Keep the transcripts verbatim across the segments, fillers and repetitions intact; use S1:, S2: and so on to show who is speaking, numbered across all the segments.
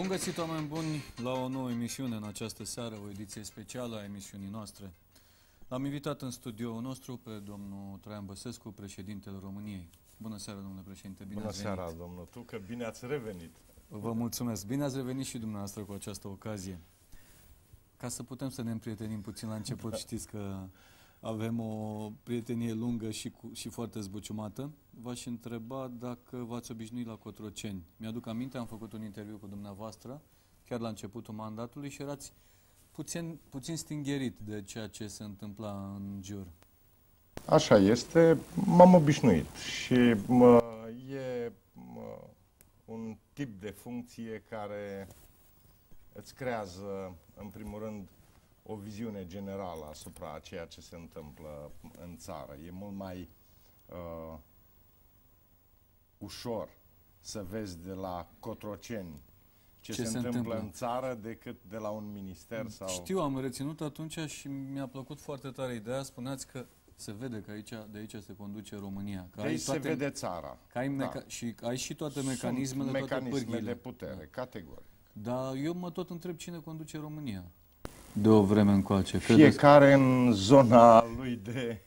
S1: Bun găsit, oameni buni, la o nouă emisiune în această seară, o ediție specială a emisiunii noastre. L-am invitat în studioul nostru pe domnul Traian Băsescu, președintele României. Bună seara, domnule președinte, bine
S2: Bună
S1: ați venit.
S2: seara, domnul Tucă, bine ați revenit.
S1: Vă mulțumesc. Bine ați revenit și dumneavoastră cu această ocazie. Ca să putem să ne împrietenim puțin la început, da. Știți că avem o prietenie lungă și, cu, și foarte zbuciumată. V-aș întreba dacă v-ați obișnuit la Cotroceni. Mi-aduc aminte, am făcut un interviu cu dumneavoastră, chiar la începutul mandatului, și erați puțin, puțin stingherit de ceea ce se întâmpla în jur.
S2: Așa este, m-am obișnuit și mă, e mă, un tip de funcție care îți creează, în primul rând, o viziune generală asupra a ceea ce se întâmplă în țară. E mult mai uh, ușor să vezi de la Cotroceni ce, ce se, se întâmplă, întâmplă în țară decât de la un minister sau...
S1: Știu, am reținut atunci și mi-a plăcut foarte tare ideea. Spuneați că se vede că aici, de aici se conduce România. Că
S2: de aici toate, se vede țara.
S1: Că ai da. Și ai și toate mecanismele,
S2: Sunt mecanisme
S1: toate pârghile
S2: de putere, da. Categoric.
S1: Dar eu mă tot întreb cine conduce România de o vreme încoace.
S2: Fiecare în zona lui de,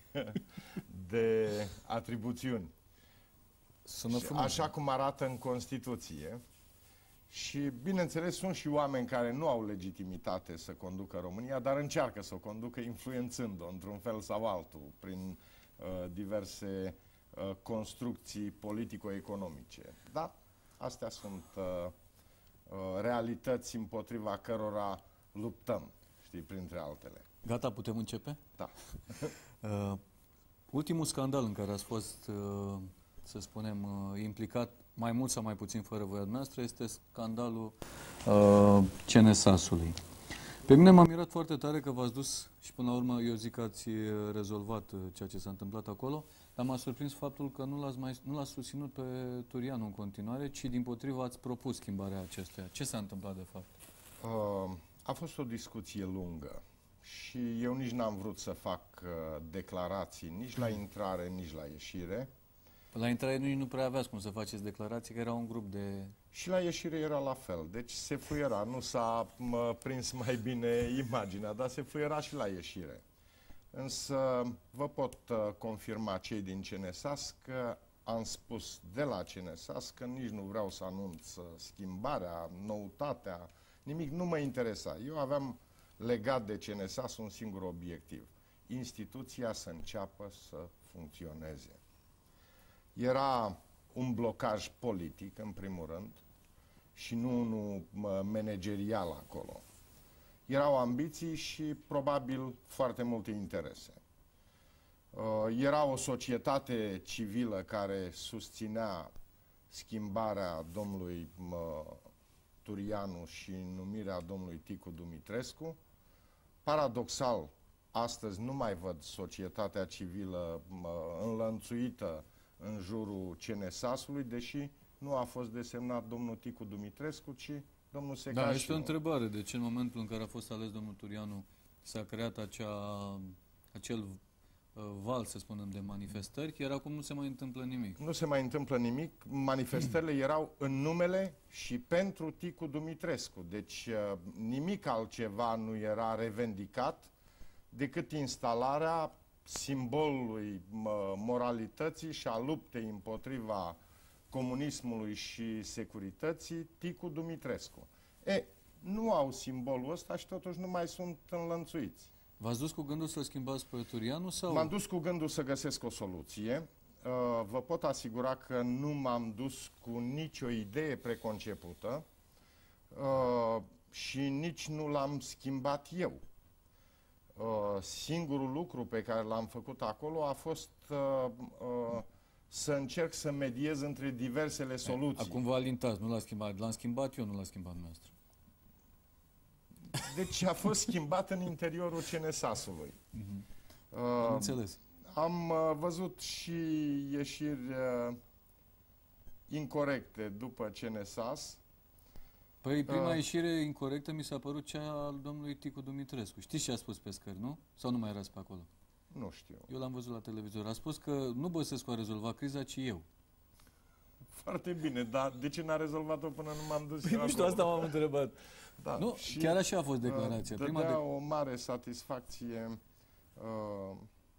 S2: de atribuțiuni.
S1: Sună frumos.
S2: Așa cum arată în Constituție. Și, bineînțeles, sunt și oameni care nu au legitimitate să conducă România, dar încearcă să o conducă influențând-o într-un fel sau altul, prin uh, diverse uh, construcții politico-economice. Da, astea sunt uh, uh, realități împotriva cărora luptăm, știi, printre altele.
S1: Gata, putem începe?
S2: Da.
S1: uh, ultimul scandal în care ați fost, uh, să spunem, uh, implicat, mai mult sau mai puțin fără voia noastră, este scandalul uh, C N S A S-ului. Pe mine m-a mirat foarte tare că v-ați dus și până la urmă eu zic că ați rezolvat uh, ceea ce s-a întâmplat acolo, dar m-a surprins faptul că nu l-ați mai, nu l-ați susținut pe Turianu în continuare, ci dimpotrivă ați propus schimbarea acestuia. Ce s-a întâmplat de fapt?
S2: Uh, a fost o discuție lungă și eu nici n-am vrut să fac uh, declarații nici la intrare, nici la ieșire.
S1: La intrare nu, nu prea aveați cum să faceți declarații, că era un grup de...
S2: Și la ieșire era la fel. Deci se fuiera. Nu s-a prins mai bine imaginea, dar se fuiera și la ieșire. Însă vă pot uh, confirma cei din C N S A S că am spus de la C N S A S că nici nu vreau să anunț schimbarea, noutatea, nimic nu mă interesa. Eu aveam legat de C N S A S un singur obiectiv. Instituția să înceapă să funcționeze. Era un blocaj politic, în primul rând, și nu unul managerial acolo. Erau ambiții și, probabil, foarte multe interese. Era o societate civilă care susținea schimbarea domnului Turianu și numirea domnului Ticu Dumitrescu. Paradoxal, astăzi nu mai văd societatea civilă înlănțuită în jurul C N S A S-ului, deși nu a fost desemnat domnul Ticu Dumitrescu, ci domnul Secașinu.
S1: Da, este o întrebare. De ce în momentul în care a fost ales domnul Turianu s-a creat acea, acel uh, val, să spunem, de manifestări, iar acum nu se mai întâmplă nimic?
S2: Nu se mai întâmplă nimic. Manifestările erau în numele și pentru Ticu Dumitrescu. Deci uh, nimic altceva nu era revendicat decât instalarea simbolului moralității și a luptei împotriva comunismului și securității, Ticu Dumitrescu. E, nu au simbolul ăsta și totuși nu mai sunt înlănțuiți.
S1: V-ați dus cu gândul să schimbați pe Turianu sau?
S2: M-am dus cu gândul să găsesc o soluție. Vă pot asigura că nu m-am dus cu nicio idee preconcepută și nici nu l-am schimbat eu. Uh, singurul lucru pe care l-am făcut acolo a fost uh, uh, să încerc să mediez între diversele soluții.
S1: Acum vă alintați, nu l-a schimbat. L-am schimbat eu, nu l-a schimbat noastră.
S2: Deci a fost schimbat în interiorul C N S A S-ului.
S1: Uh-huh.
S2: uh,
S1: am înțeles.
S2: Am uh, văzut și ieșiri uh, incorecte după C N S A S.
S1: Păi prima uh. ieșire incorectă mi s-a părut cea al domnului Ticu Dumitrescu. Știți ce a spus pe scări, nu? Sau nu mai erați pe acolo?
S2: Nu știu.
S1: Eu l-am văzut la televizor. A spus că nu Băsescu a rezolvat criza, ci eu.
S2: Foarte bine, dar de ce n-a rezolvat-o până nu m-am dus
S1: Păi nu știu, asta m-am întrebat.
S2: Da,
S1: Nu,
S2: și,
S1: chiar așa a fost declarația.
S2: Uh,
S1: Prima
S2: dădea
S1: de...
S2: o mare satisfacție uh,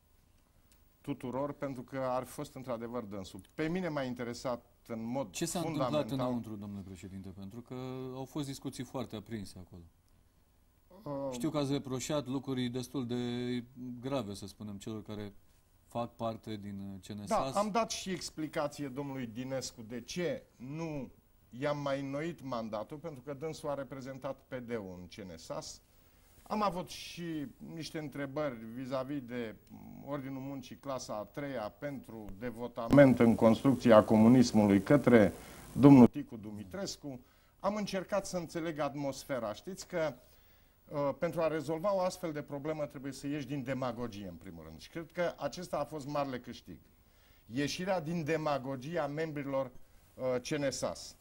S2: tuturor, pentru că ar fi fost într-adevăr dânsul. Pe mine m-a interesat în mod
S1: Ce s-a
S2: fundamental...
S1: întâmplat înăuntru, domnule președinte? Pentru că au fost discuții foarte aprinse acolo. Uh, Știu că ați reproșat lucruri destul de grave, să spunem, celor care fac parte din C N S A S.
S2: Da, am dat și explicație domnului Dinescu de ce nu i-am mai înnoit mandatul, pentru că dânsul a reprezentat P D-ul în C N S A S. Am avut și niște întrebări vis-a-vis -vis de Ordinul Muncii clasa a treia pentru devotament în construcția comunismului către domnul Ticu Dumitrescu. Am încercat să înțeleg atmosfera. Știți că uh, pentru a rezolva o astfel de problemă trebuie să ieși din demagogie, în primul rând. Și cred că acesta a fost marele câștig. Ieșirea din demagogia membrilor uh, C N S A S.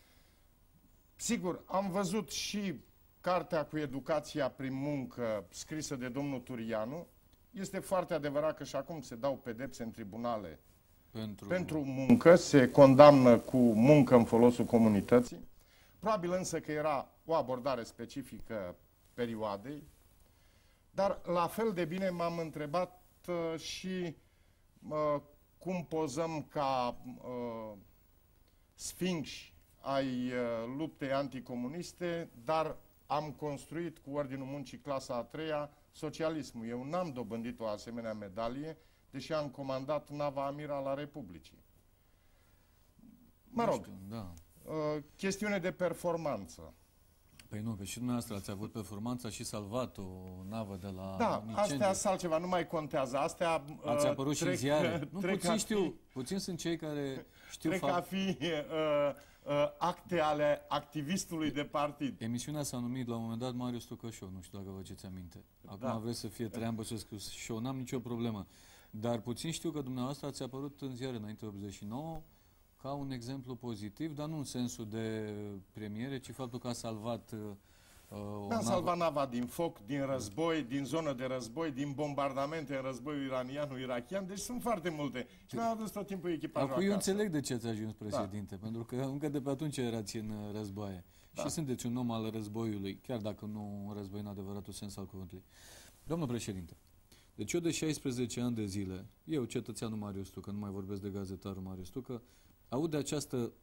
S2: Sigur, am văzut și cartea cu educația prin muncă scrisă de domnul Turianu. Este foarte adevărat că și acum se dau pedepse în tribunale pentru, pentru muncă, se condamnă cu muncă în folosul comunității. Probabil însă că era o abordare specifică perioadei, dar la fel de bine m-am întrebat uh, și uh, cum pozăm ca uh, sfinxi ai uh, luptei anticomuniste, dar am construit cu Ordinul Muncii clasa a treia socialismul. Eu n-am dobândit o asemenea medalie, deși am comandat nava Amiral a Republicii. Mă rog,
S1: știu, da.
S2: uh, chestiune de performanță.
S1: Păi nu, că și dumneavoastră ați avut performanța și salvat o navă de la
S2: Da, astea sunt altceva, nu mai contează. Astea
S1: ați apărut
S2: trec,
S1: și în ziare. Nu,
S2: trec
S1: puțin
S2: fi,
S1: știu, puțin sunt cei care știu
S2: trec
S1: fapt.
S2: a fi uh, uh, acte ale activistului de partid.
S1: Emisiunea s-a numit la un moment dat Marius Tucă Show, nu știu dacă vă aduceți aminte. Acum
S2: Da.
S1: vreți să fie Traian Băsescu Show, n-am nicio problemă. Dar puțin știu că dumneavoastră ați apărut în ziare înainte optzeci și nouă ca un exemplu pozitiv, dar nu în sensul de premiere, ci faptul că a salvat uh,
S2: Da, salvat nava din foc, din război, din zonă de război, din bombardamente în războiul iraniano-irachian, deci sunt foarte multe. Și mi-am adus tot timpul echipajul
S1: acum eu
S2: acasă.
S1: înțeleg de ce ați ajuns președinte, da. Pentru că încă de pe atunci erați în războaie. Da. Și sunteți un om al războiului, chiar dacă nu un război în adevăratul sens al cuvântului. Domnul președinte, deci eu de șaisprezece ani de zile, eu, cetățeanul Marius Tucă, nu mai vorbesc de gazetarul Marius Tucă, aud de această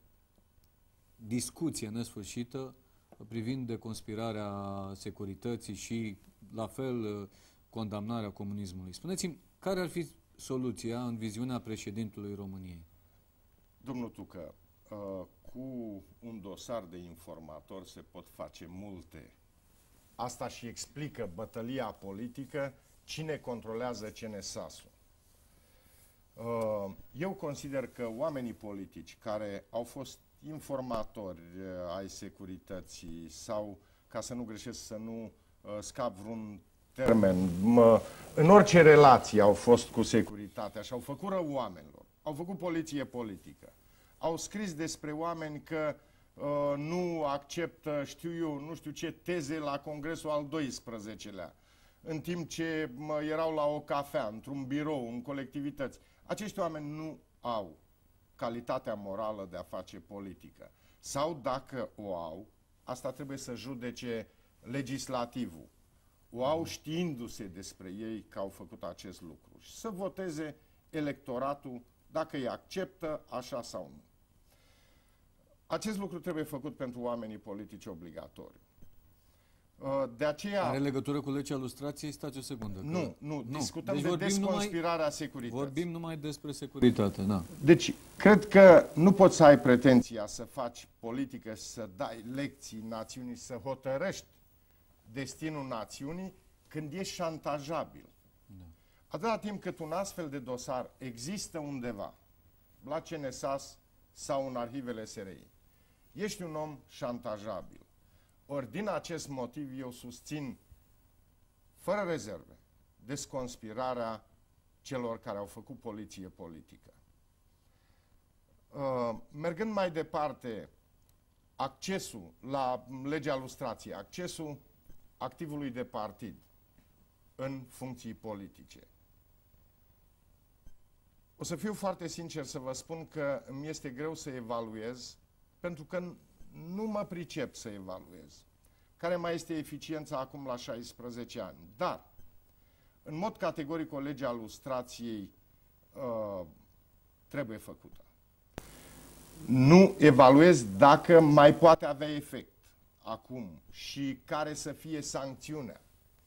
S1: discuție nesfârșită privind de conspirarea securității și, la fel, condamnarea comunismului. Spuneți-mi, care ar fi soluția în viziunea președintelui României?
S2: Domnul Tucă, cu un dosar de informator se pot face multe. Asta și explică bătălia politică, cine controlează C N S A S-ul. Eu consider că oamenii politici care au fost informatori ai securității sau, ca să nu greșesc, să nu scap vreun termen, în orice relație au fost cu securitatea și au făcut rău oamenilor, au făcut poliție politică, au scris despre oameni că uh, nu acceptă, știu eu, nu știu ce teze la Congresul al doisprezecelea, în timp ce mă, erau la o cafea, într-un birou, în colectivități. Acești oameni nu au calitatea morală de a face politică. Sau dacă o au, asta trebuie să judece legislativul. O au știindu-se despre ei că au făcut acest lucru. Și să voteze electoratul dacă îi acceptă așa sau nu. Acest lucru trebuie făcut pentru oamenii politici obligatoriu. De aceea...
S1: Are legătură cu legea lustrației? Stați o secundă.
S2: Nu,
S1: că...
S2: nu,
S1: nu.
S2: discutăm
S1: deci
S2: de desconspirarea
S1: numai,
S2: securității.
S1: Vorbim numai despre securitate, da.
S2: Deci, cred că nu poți să ai pretenția să faci politică, să dai lecții națiunii, să hotărăști destinul națiunii când ești șantajabil. Da. Atâta timp cât un astfel de dosar există undeva, la C N S A S sau în arhivele S R I, ești un om șantajabil. Ori din acest motiv eu susțin, fără rezerve, desconspirarea celor care au făcut poliție politică. Uh, mergând mai departe, accesul la legea lustrației, accesul activului de partid în funcții politice. O să fiu foarte sincer să vă spun că îmi este greu să evaluez, pentru că nu mă pricep să evaluez. Care mai este eficiența acum la șaisprezece ani? Dar, în mod categoric, o lege a lustrației uh, trebuie făcută. Nu evaluez dacă mai poate avea efect acum și care să fie sancțiunea.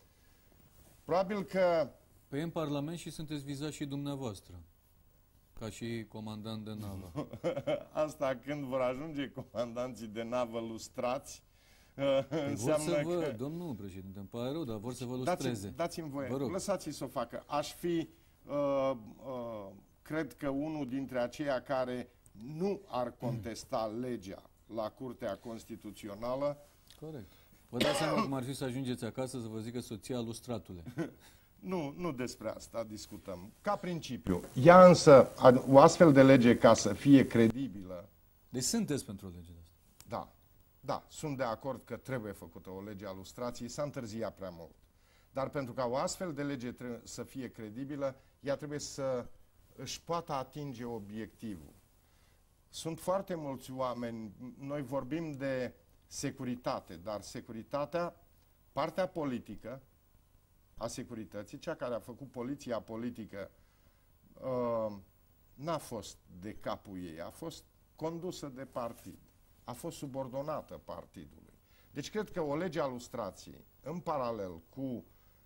S2: Probabil că...
S1: Păi în Parlament și sunteți vizați și dumneavoastră, ca și comandant de navă.
S2: Asta când vor ajunge comandanții de navă lustrați,
S1: Păi
S2: înseamnă
S1: vor să vă,
S2: că...
S1: Domnul președinte, îmi pare rău, dar vor să vă lustreze.
S2: Dați-mi voie, lăsați-i să o facă. Aș fi, uh, uh, cred că unul dintre aceia care nu ar contesta legea la Curtea Constituțională.
S1: Corect. Vă dați seama cum ar fi să ajungeți acasă să vă zică soția lustratule.
S2: Nu, nu despre asta discutăm. Ca principiu. Ea însă, o astfel de lege, ca să fie credibilă...
S1: Deci sunteți pentru o lege de asta?
S2: Da. Da, sunt de acord că trebuie făcută o lege a lustrației, s-a întârziat prea mult. Dar pentru ca o astfel de lege să fie credibilă, ea trebuie să își poată atinge obiectivul. Sunt foarte mulți oameni, noi vorbim de securitate, dar securitatea, partea politică a securității, cea care a făcut poliția politică, uh, n-a fost de capul ei, a fost condusă de partid. A fost subordonată partidului. Deci cred că o lege a lustrației, în paralel cu uh,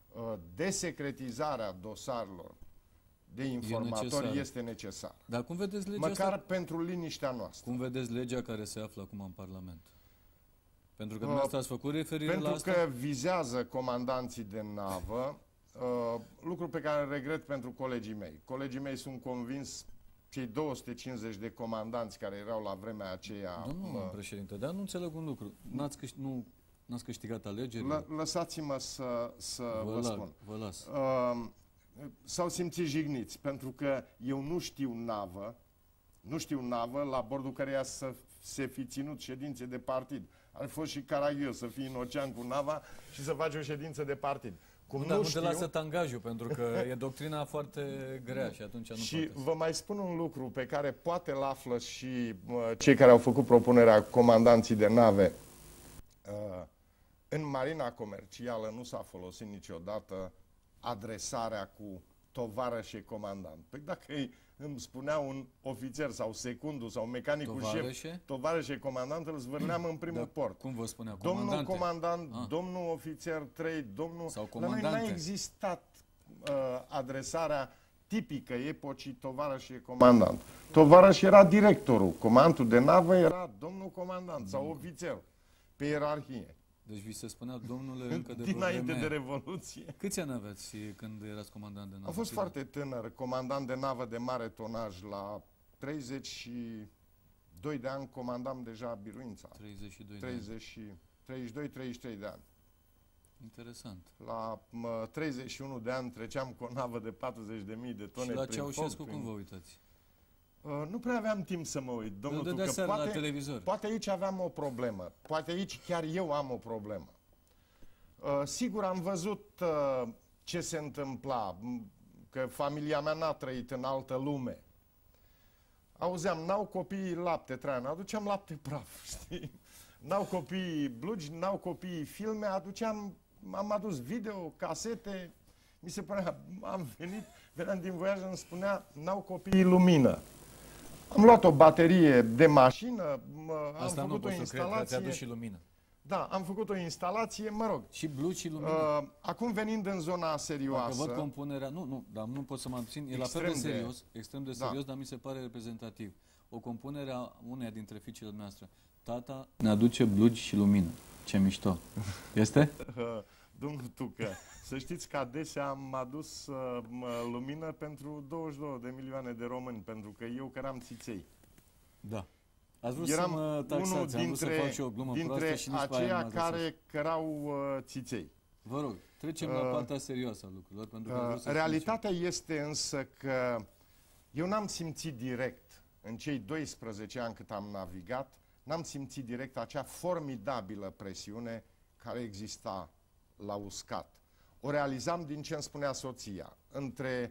S2: desecretizarea dosarelor de informatori, este necesară.
S1: Dar cum vedeți legea
S2: Măcar
S1: asta?
S2: pentru liniștea noastră.
S1: Cum vedeți legea care se află acum în Parlament? Pentru că dumneavoastră ați făcut referire
S2: pentru
S1: la asta?
S2: Pentru că vizează comandanții de navă, uh, lucru pe care îl regret pentru colegii mei. Colegii mei sunt convins, cei două sute cincizeci de comandanți care erau la vremea aceea...
S1: Domnul mă... președinte, dar nu înțeleg un lucru. N-ați câș... nu, n-ați câștigat alegerile?
S2: Lă, Lăsați-mă să, să vă,
S1: vă
S2: spun.
S1: Vă las.
S2: Uh, S-au simțit jigniți, pentru că eu nu știu navă, nu știu navă la bordul căreia să se fi ținut ședințe de partid. Ar fi fost și caragios să fii în ocean cu nava și să faci o ședință de partid. Cum
S1: nu,
S2: nu,
S1: nu
S2: știu,
S1: te lasă tangajul, pentru că e doctrina foarte grea și atunci nu
S2: Și
S1: poate.
S2: vă mai spun un lucru pe care poate îl află și uh, cei care au făcut propunerea, comandanții de nave. Uh, în marina comercială nu s-a folosit niciodată adresarea cu tovarășe comandant. Păi dacă îmi spunea un ofițer sau secundul sau mecanicul
S1: tovarășe?
S2: șef, tovarășe comandant, îl zvârleam în primul da, port.
S1: Cum vă spunea?
S2: Comandante? Domnul comandant, ah. domnul ofițer trei, domnul...
S1: Sau
S2: la noi n-a existat uh, adresarea tipică epocii tovarășe comandant. Tovarăș era directorul, comandantul de navă era domnul comandant sau ofițer, pe ierarhie.
S1: Deci vi se spunea domnule încă de
S2: dinainte de Revoluție.
S1: Câți ani aveți când erați comandant de navă?
S2: Am fost Cât foarte tânăr, comandant de navă de mare tonaj. La treizeci și doi de ani comandam deja biruința.
S1: treizeci și doi
S2: treizeci,
S1: de ani.
S2: treizeci și doi treizeci și trei de ani.
S1: Interesant.
S2: La mă, treizeci și unu de ani treceam cu o navă de patruzeci de mii de tone.
S1: Și la
S2: prin
S1: Ceaușescu
S2: foc,
S1: cum
S2: prin...
S1: vă uitați?
S2: Uh, nu prea aveam timp să mă uit, domnul
S1: de
S2: Tucă.
S1: Poate,
S2: la
S1: televizor.
S2: Poate aici aveam o problemă. Poate aici chiar eu am o problemă. Uh, sigur, am văzut uh, ce se întâmpla, că familia mea n-a trăit în altă lume. Auzeam, n-au copiii lapte, Traian, aduceam lapte praf, știi? N-au copiii blugi, n-au copiii filme, aduceam, am adus video, casete, mi se părea, am venit, veneam din voiaj, îmi spunea, n-au copiii lumină. Am luat o baterie de mașină, am
S1: Asta
S2: făcut
S1: nu
S2: o
S1: pot
S2: instalație.
S1: să cred că ți-a adus și lumină.
S2: Da, am făcut o instalație, mă rog.
S1: Și blugi și lumină.
S2: Uh, acum venind în zona serioasă...
S1: Dacă văd compunerea, nu, nu, dar nu pot să mă abțin, e la fel de serios, de, extrem de serios, da. Dar mi se pare reprezentativ. O compunere a uneia dintre fiicele noastre. Tata ne aduce blugi și lumină. Ce mișto. Este?
S2: Uh, domnul Tucă, să știți că adesea am adus uh, lumină pentru douăzeci și două de milioane de români, pentru că eu căram țiței.
S1: Da. Ați vrut
S2: Eram
S1: să mă taxați,
S2: unul
S1: am
S2: dintre,
S1: vrut să fac și o glumă proastă și nici
S2: aceia care cărau uh, țiței.
S1: Vă rog, trecem uh, la partea serioasă a lucrurilor. Pentru că
S2: uh, realitatea este însă că eu n-am simțit direct, în cei doisprezece ani cât am navigat, n-am simțit direct acea formidabilă presiune care exista la uscat. O realizam din ce îmi spunea soția. Între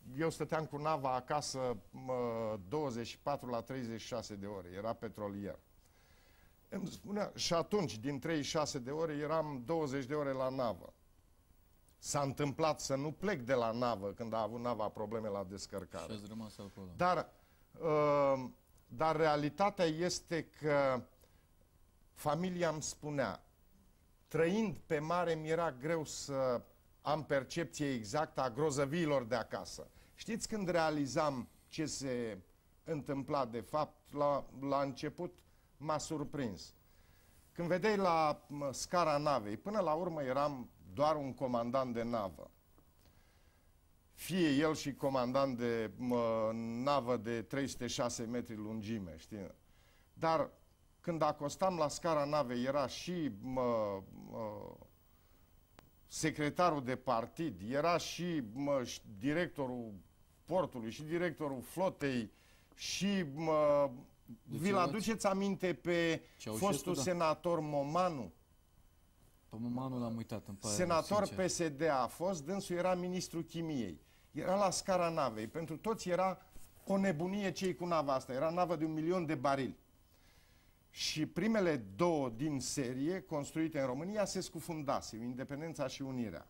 S2: eu stăteam cu nava acasă mă, douăzeci și patru la treizeci și șase de ore, era petrolier. Îmi spunea, și atunci, din treizeci și șase de ore, eram douăzeci de ore la navă. S-a întâmplat să nu plec de la navă când a avut nava probleme la descărcare.
S1: Și ați rămas acolo.
S2: Dar, uh, dar realitatea este că familia îmi spunea, trăind pe mare mi era greu să am percepție exactă a grozăviilor de acasă. Știți când realizam ce se întâmpla de fapt, la, la început m-a surprins. Când vedeai la scara navei, până la urmă eram doar un comandant de navă. Fie el și comandant de mă, navă de trei sute șase metri lungime, știi? Dar când acostam la scara navei era și mă, mă, secretarul de partid, era și mă, directorul portului, și directorul flotei, și mă, vi-l aduceți aminte pe fostul
S1: da.
S2: senator Momanu?
S1: Pe Momanu l-am uitat, îmi pare
S2: Senator
S1: sincer.
S2: P S D a fost, dânsul era ministrul chimiei. Era la scara navei. Pentru toți era o nebunie ce cu nava asta. Era navă de un milion de barili. Și primele două din serie, construite în România, se scufundase, Independența și Unirea.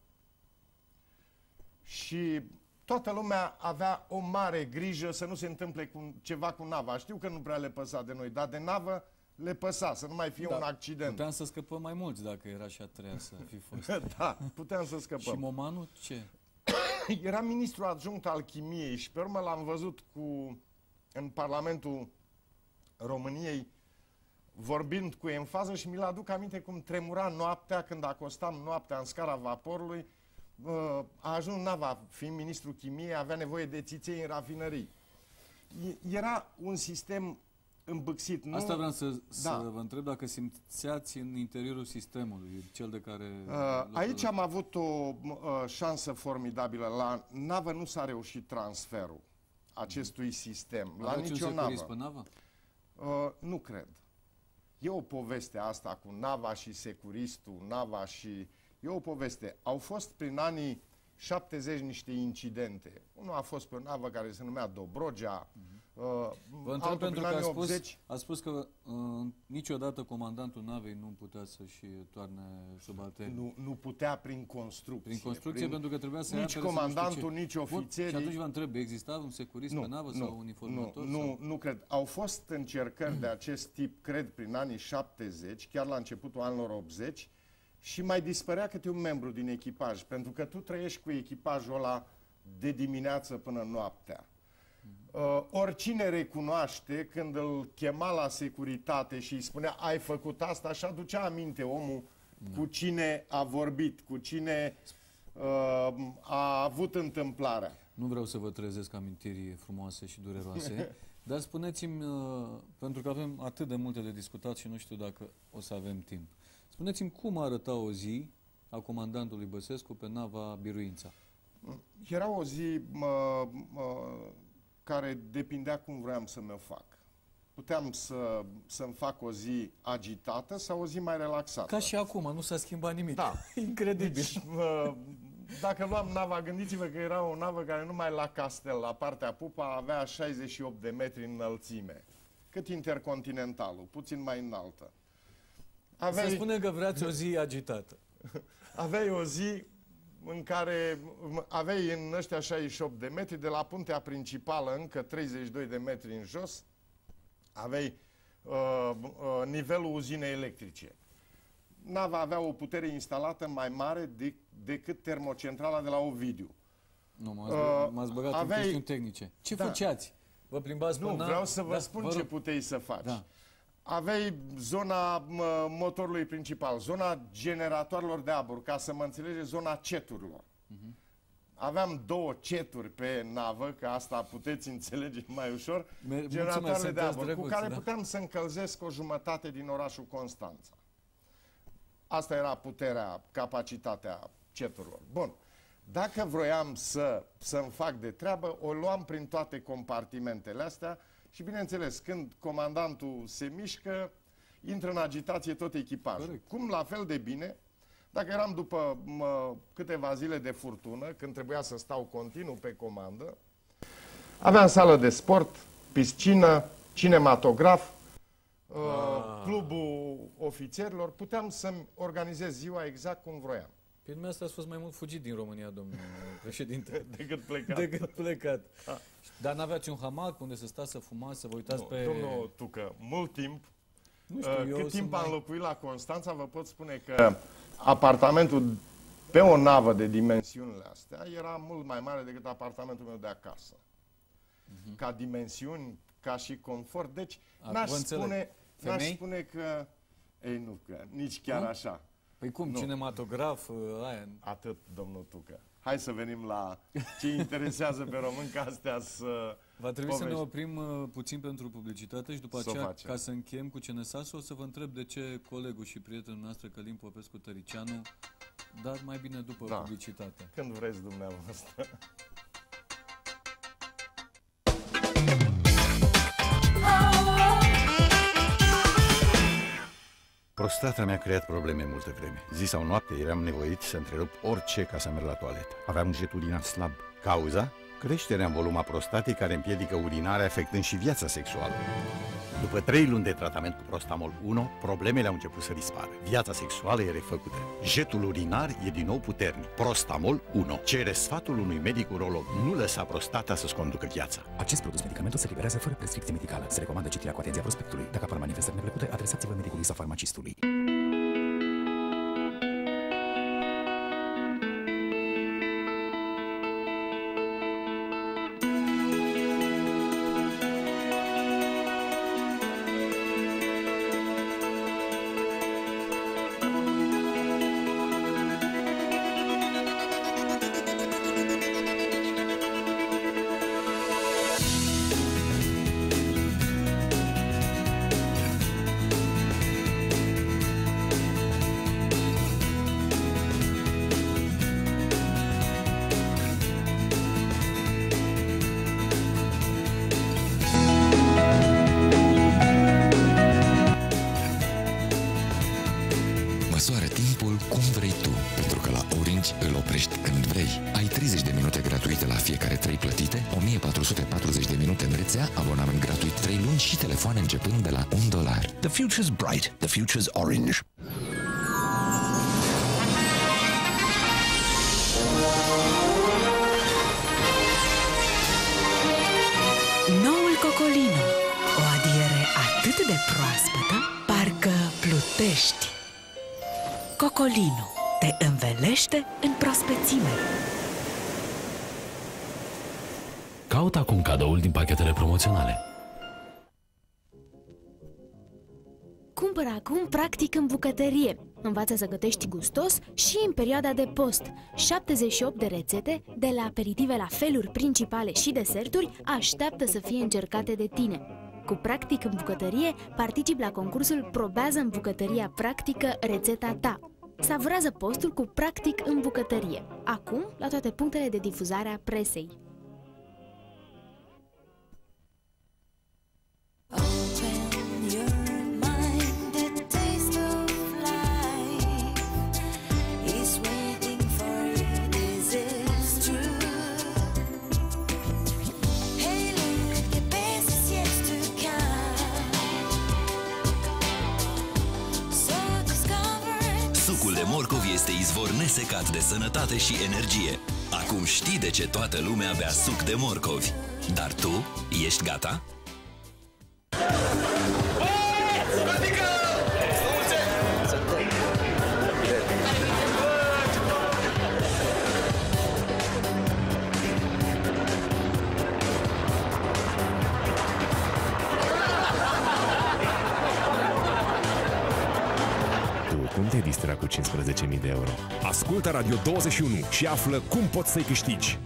S2: Și toată lumea avea o mare grijă să nu se întâmple cu ceva cu nava. Știu că nu prea le păsa de noi, dar de navă le păsa, să nu mai fie da, un accident.
S1: Puteam să scăpăm mai mulți dacă era și a treia să fi fost.
S2: Da, puteam să scăpăm.
S1: Și Momanu ce?
S2: Era ministru adjunct al chimiei și pe urmă l-am văzut cu, în Parlamentul României vorbind cu enfază și mi-l aduc aminte cum tremura noaptea când acostam noaptea în scara vaporului. A ajuns nava, fiind ministru chimiei, avea nevoie de țiței în rafinării. Era un sistem îmbâxit. Nu?
S1: Asta vreau să,
S2: da.
S1: să vă întreb dacă simțeați în interiorul sistemului, cel de care...
S2: Uh, aici am avut o uh, șansă formidabilă. La navă nu s-a reușit transferul acestui sistem. La
S1: Aveți
S2: nicio
S1: un
S2: navă.
S1: pe navă?
S2: Uh, nu cred. E o poveste asta cu nava și securistul, nava și... E o poveste. Au fost prin anii șaptezeci niște incidente. Unul a fost pe o navă care se numea Dobrogea. Uh-huh. Uh,
S1: Vă întreb pentru că a spus, a spus că uh, niciodată comandantul navei nu putea să-și toarne subalternii.
S2: Nu, nu putea prin construcție.
S1: Prin construcție, prin... pentru că trebuia să
S2: nici comandantul, nici ofițerii.
S1: Și atunci vă întreb, exista un securist
S2: nu,
S1: pe navă
S2: nu,
S1: sau un informator?
S2: Nu,
S1: sau?
S2: nu, nu cred. Au fost încercări de acest tip, cred, prin anii șaptezeci, chiar la începutul anilor optzeci, și mai dispărea câte un membru din echipaj, pentru că tu trăiești cu echipajul ăla de dimineață până noaptea. Uh, oricine recunoaște când îl chema la securitate și îi spunea ai făcut asta și aducea aminte omul da. cu cine a vorbit, cu cine uh, a avut întâmplarea.
S1: Nu vreau să vă trezesc amintiri frumoase și dureroase, dar spuneți-mi, uh, pentru că avem atât de multe de discutat și nu știu dacă o să avem timp, spuneți-mi cum arăta o zi a comandantului Băsescu pe nava Biruința?
S2: Era o zi mă, mă, care depindea cum vreau să mă fac. Puteam să, să-mi fac o zi agitată sau o zi mai relaxată.
S1: Ca și acum, nu s-a schimbat nimic.
S2: Da.
S1: Incredibil.
S2: Deci, mă, dacă luam nava, gândiți-vă că era o navă care numai la castel, la partea pupa, avea șaizeci și opt de metri înălțime. Cât Intercontinentalul, puțin mai înaltă.
S1: Aveai... Se spune că vreați o zi agitată.
S2: Aveai o zi în care aveai în ăștia șaizeci și opt de metri, de la puntea principală încă treizeci și doi de metri în jos, aveai uh, uh, nivelul uzinei electrice. Nava avea o putere instalată mai mare de, decât termocentrala de la Ovidiu.
S1: Nu, m-ați uh, băgat aveai... în chestiuni tehnice. Ce da. făceați? Vă plimbați
S2: Nu,
S1: până...
S2: vreau să vă
S1: da,
S2: spun
S1: vă
S2: ce puteai să faci.
S1: Da.
S2: Aveai zona mă, motorului principal, zona generatoarelor de abur, ca să mă înțelegeți, zona ceturilor. Uh-huh. Aveam două ceturi pe navă, că asta puteți înțelege mai ușor,
S1: Me
S2: generatoarele de abur,
S1: drăguți,
S2: cu care
S1: da.
S2: puteam să încălzesc o jumătate din orașul Constanța. Asta era puterea, capacitatea ceturilor. Bun. Dacă vroiam să, să-mi fac de treabă, o luam prin toate compartimentele astea și, bineînțeles, când comandantul se mișcă, intră în agitație tot echipajul. Corect. Cum la fel de bine, Dacă eram după mă, câteva zile de furtună, când trebuia să stau continuu pe comandă, aveam sală de sport, piscină, cinematograf, uh, clubul ofițerilor, puteam să-mi organizez ziua exact cum vroiam.
S1: Pe dumneavoastră ați fost mai mult fugit din România, domnule președinte.
S2: Decât plecat.
S1: Decât plecat. A. Dar n-aveați un hamac unde să stați, să fumați, să vă uitați
S2: nu,
S1: pe...
S2: Domnul Tucă, mult timp,
S1: nu știu,
S2: uh, cât timp
S1: mai...
S2: am locuit la Constanța, vă pot spune că apartamentul pe o navă de dimensiunile astea era mult mai mare decât apartamentul meu de acasă. Uh-huh. Ca dimensiuni, ca și confort. Deci n-aș spune, spune că... Ei, nu, că nici chiar cum? Așa.
S1: Păi cum, nu. Cinematograf, aia...
S2: Atât, domnul Tucă. Hai să venim la ce interesează pe român, că astea să
S1: va trebui povești. Să ne oprim uh, puțin pentru publicitate și după aceea, ca să încheiem cu C N S A S, o să vă întreb de ce colegul și prietenul noastră Călin Popescu-Tăricianu, dar mai bine după da. Publicitate.
S2: Când vreți dumneavoastră.
S3: Prostata mi-a creat probleme multă vreme. Zi sau noapte eram nevoit să întrerup orice ca să merg la toaletă. Aveam un jet urinar slab. Cauza? Creșterea în volum a prostatei care împiedică urinarea, afectând și viața sexuală. După trei luni de tratament cu Prostamol unu, problemele au început să dispară. Viața sexuală e refăcută. Jetul urinar e din nou puternic. Prostamol unu. Cere sfatul unui medic urolog. Nu lăsa prostata să-ți conducă viața.
S4: Acest produs medicamentos se eliberează fără prescripție medicală. Se recomandă citirea cu atenția prospectului. Dacă apar manifestări neplăcute, adresați-vă medicului sau farmacistului.
S5: Măsoară timpul cum vrei tu, pentru că la Orange îl oprești când vrei. Ai treizeci de minute gratuite la fiecare trei plătite, o mie patru sute patruzeci de minute în rețea, abonament gratuit trei luni și telefoane începând de la un dolar.
S6: The future's bright. The future's orange.
S7: Noul Cocolino. O adiere atât de proaspătă, parcă plutești. Cocolino te învelește în prospețime.
S8: Caută acum cadoul din pachetele promoționale.
S9: Cumpără acum practic în bucătărie. Învață să gătești gustos și în perioada de post. șaptezeci și opt de rețete, de la aperitive la feluri principale și deserturi, așteaptă să fie încercate de tine. Cu Practic în bucătărie, participi la concursul Probează în bucătăria practică rețeta ta. Savurează postul cu Practic în bucătărie. Acum, la toate punctele de difuzare a presei.
S10: Sucul de morcov este izvor nesecat de sănătate și energie. Acum știi de ce toată lumea bea suc de morcovi. Dar tu, ești gata?
S8: Cum te distra cu cincisprezece mii de euro?
S11: Ascultă Radio douăzeci și unu și află cum poți să-i câștigi.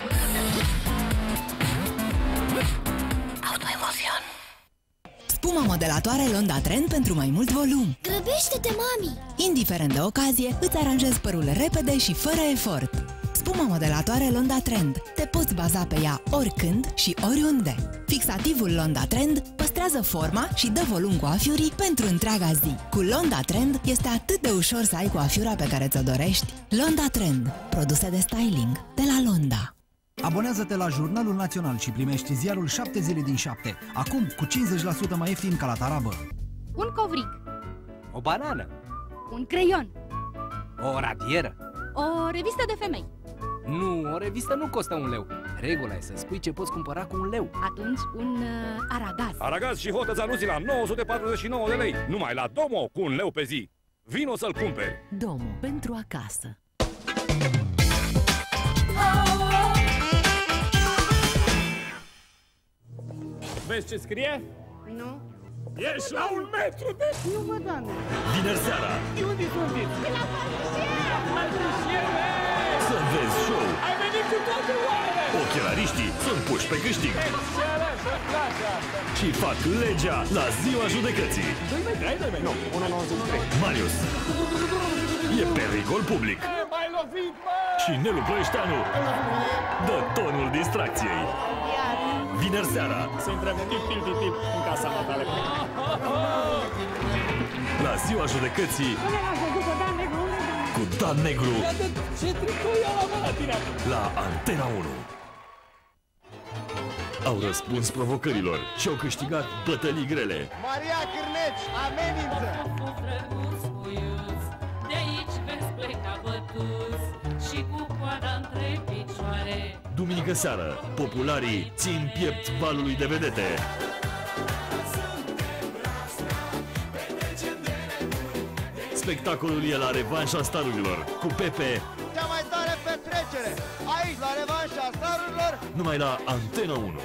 S12: Spuma modelatoare Londa Trend pentru mai mult volum.
S9: Grăbește-te, mami!
S12: Indiferent de ocazie, îți aranjezi părul repede și fără efort. Spuma modelatoare Londa Trend. Te poți baza pe ea oricând și oriunde. Fixativul Londa Trend păstrează forma și dă volum coafiurii pentru întreaga zi. Cu Londa Trend este atât de ușor să ai coafiura pe care ți-o dorești. Londa Trend. Produse de styling de la Londa.
S13: Abonează-te la Jurnalul Național și primești ziarul șapte zile din șapte. Acum cu cincizeci la sută mai ieftin ca la tarabă.
S14: Un covric.
S15: O banană.
S14: Un creion.
S15: O radieră.
S14: O revistă de femei.
S15: Nu, o revistă nu costă un leu. Regula e să spui ce poți cumpăra cu un leu.
S14: Atunci un uh, aragaz.
S11: Aragaz și hotă Zanussi la nouă sute patruzeci și nouă de lei. Numai la Domo cu un leu pe zi. Vino să-l cumperi.
S7: Domo. Pentru acasă.
S11: Vezi ce scrie?
S14: Nu.
S11: Ești la un metru de...
S14: Nu văd, doamne.
S11: Vineri seara.
S14: Unde sunteți? La Patricier!
S11: Să vezi show. Ai venit cu toate oarele! Ochelariștii sunt puși pe câștig. Excelent, îmi place asta. Și fac legea la ziua judecății. doi metri, ai doi metri? Nu, unu virgulă nouăzeci și trei. Marius. E pericol public. E mai lovit, mă! Și Nelu Ploieșteanu dă tonul distracției. Vineri seara. Se intră tip, tip, tip, tip în casa natale. La ziua judecății cu Dan Negru la Antena unu. Au răspuns provocărilor și au câștigat bătălii grele.
S16: Maria Cârneci amenință! De aici veți pleca bătuți și cu coada între picioare.
S11: Duminică seară, popularii țin piept valului de vedete. Spectacolul e la Revanșa Starurilor, cu Pepe.
S16: Cea mai tare petrecere, aici la Revanșa Starurilor.
S11: Numai la Antena unu.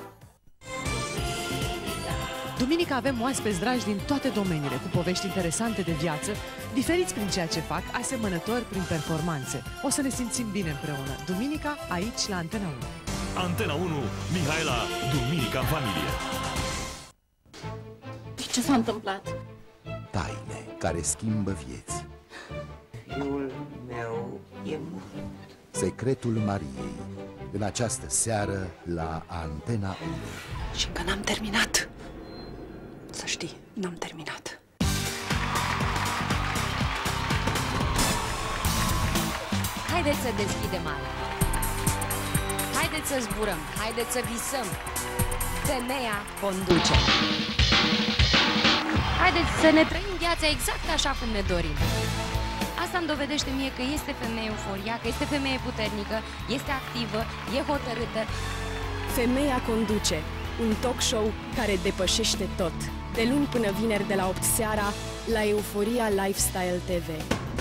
S17: Duminică avem oaspeți dragi din toate domeniile, cu povești interesante de viață, diferiți prin ceea ce fac, asemănători prin performanțe. O să ne simțim bine împreună. Duminica, aici, la Antena unu.
S11: Antena unu, Mihaela, Duminica în familie.
S14: Ce s-a întâmplat?
S3: Taine care schimbă vieți.
S18: Fiul meu e mort.
S3: Secretul Mariei. În această seară la Antena unu.
S18: Și că n-am terminat. Să știi, n-am terminat.
S19: Haideți să deschidem mare. Haideți să zburăm. Haideți să visăm. Femeia conduce. Haideți să ne trăim viața exact așa cum ne dorim. Asta îmi dovedește mie că este femeie euforia, că este femeie puternică, este activă, e hotărâtă.
S20: Femeia conduce, un talk show care depășește tot. De luni până vineri de la opt seara la Euforia Lifestyle T V.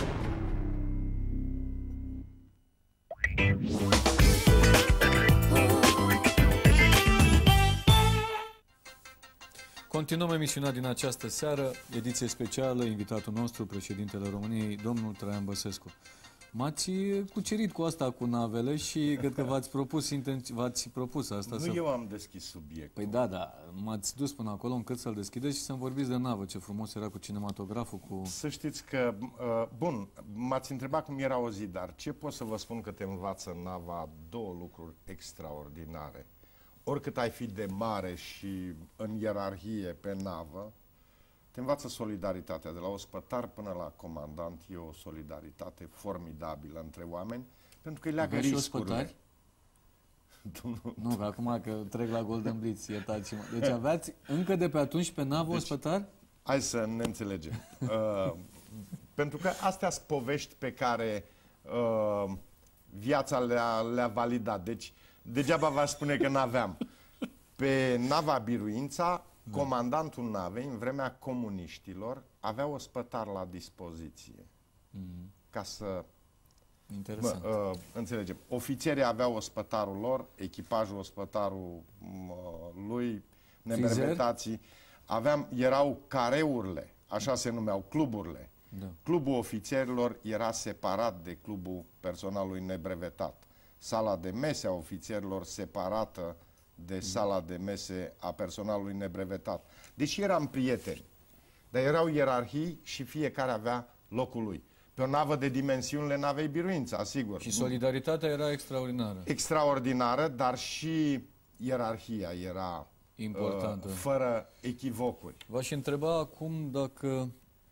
S1: Continuăm emisiunea din această seară, ediție specială, invitatul nostru, președintele României, domnul Traian Băsescu. M-ați cucerit cu asta, cu navele și cred că v-ați propus, v-ați propus asta.
S2: Nu
S1: să...
S2: eu am deschis subiectul.
S1: Păi da, da, m-ați dus până acolo încât să-l deschideți și să-mi vorbiți de navă, ce frumos era cu cinematograful, cu...
S2: Să știți că, uh, bun, m-ați întrebat cum era o zi, dar ce pot să vă spun că te învață nava două lucruri extraordinare. Oricât ai fi de mare și în ierarhie pe navă, te învață solidaritatea. De la ospătar până la comandant e o solidaritate formidabilă între oameni, pentru că îi leagă riscurile.
S1: Nu, că acum că trec la Golden Blitz, iertați-mă. Deci aveați încă de pe atunci pe navă deci, ospătar?
S2: Hai să ne înțelegem. Uh, pentru că astea sunt povești pe care uh, viața le-a le validat. Deci, degeaba v-aș spune că n-aveam. Pe nava Biruința, comandantul navei, în vremea comuniștilor, avea ospătar la dispoziție. Mm. Ca să...
S1: Interesant.
S2: Mă, uh, înțelegem. Ofițerii aveau ospătarul lor, echipajul ospătarul uh, lui, nemervetații. Aveam, erau careurile, așa se numeau, cluburile. Da. Clubul ofițerilor era separat de clubul personalului nebrevetat. Sala de mese a ofițerilor separată de sala de mese a personalului nebrevetat. Deși eram prieteni, dar erau ierarhii și fiecare avea locul lui. Pe o navă de dimensiunile navei Biruința, sigur.
S1: Și solidaritatea era extraordinară.
S2: Extraordinară, dar și ierarhia era
S1: importantă,
S2: uh, fără echivocuri.
S1: V-aș întreba acum dacă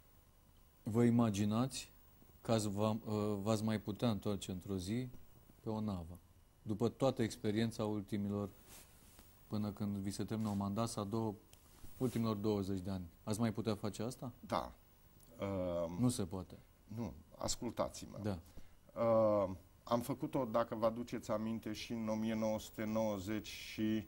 S1: vă imaginați că v-ați mai putea întoarce într-o zi pe o navă, după toată experiența ultimilor, până când vi se termină o mandat sau două, ultimilor douăzeci de ani. Ați mai putea face asta?
S2: Da. Uh,
S1: nu se poate.
S2: Nu, ascultați-mă.
S1: Da.
S2: Uh, am făcut-o, dacă vă aduceți aminte, și în o mie nouă sute nouăzeci și...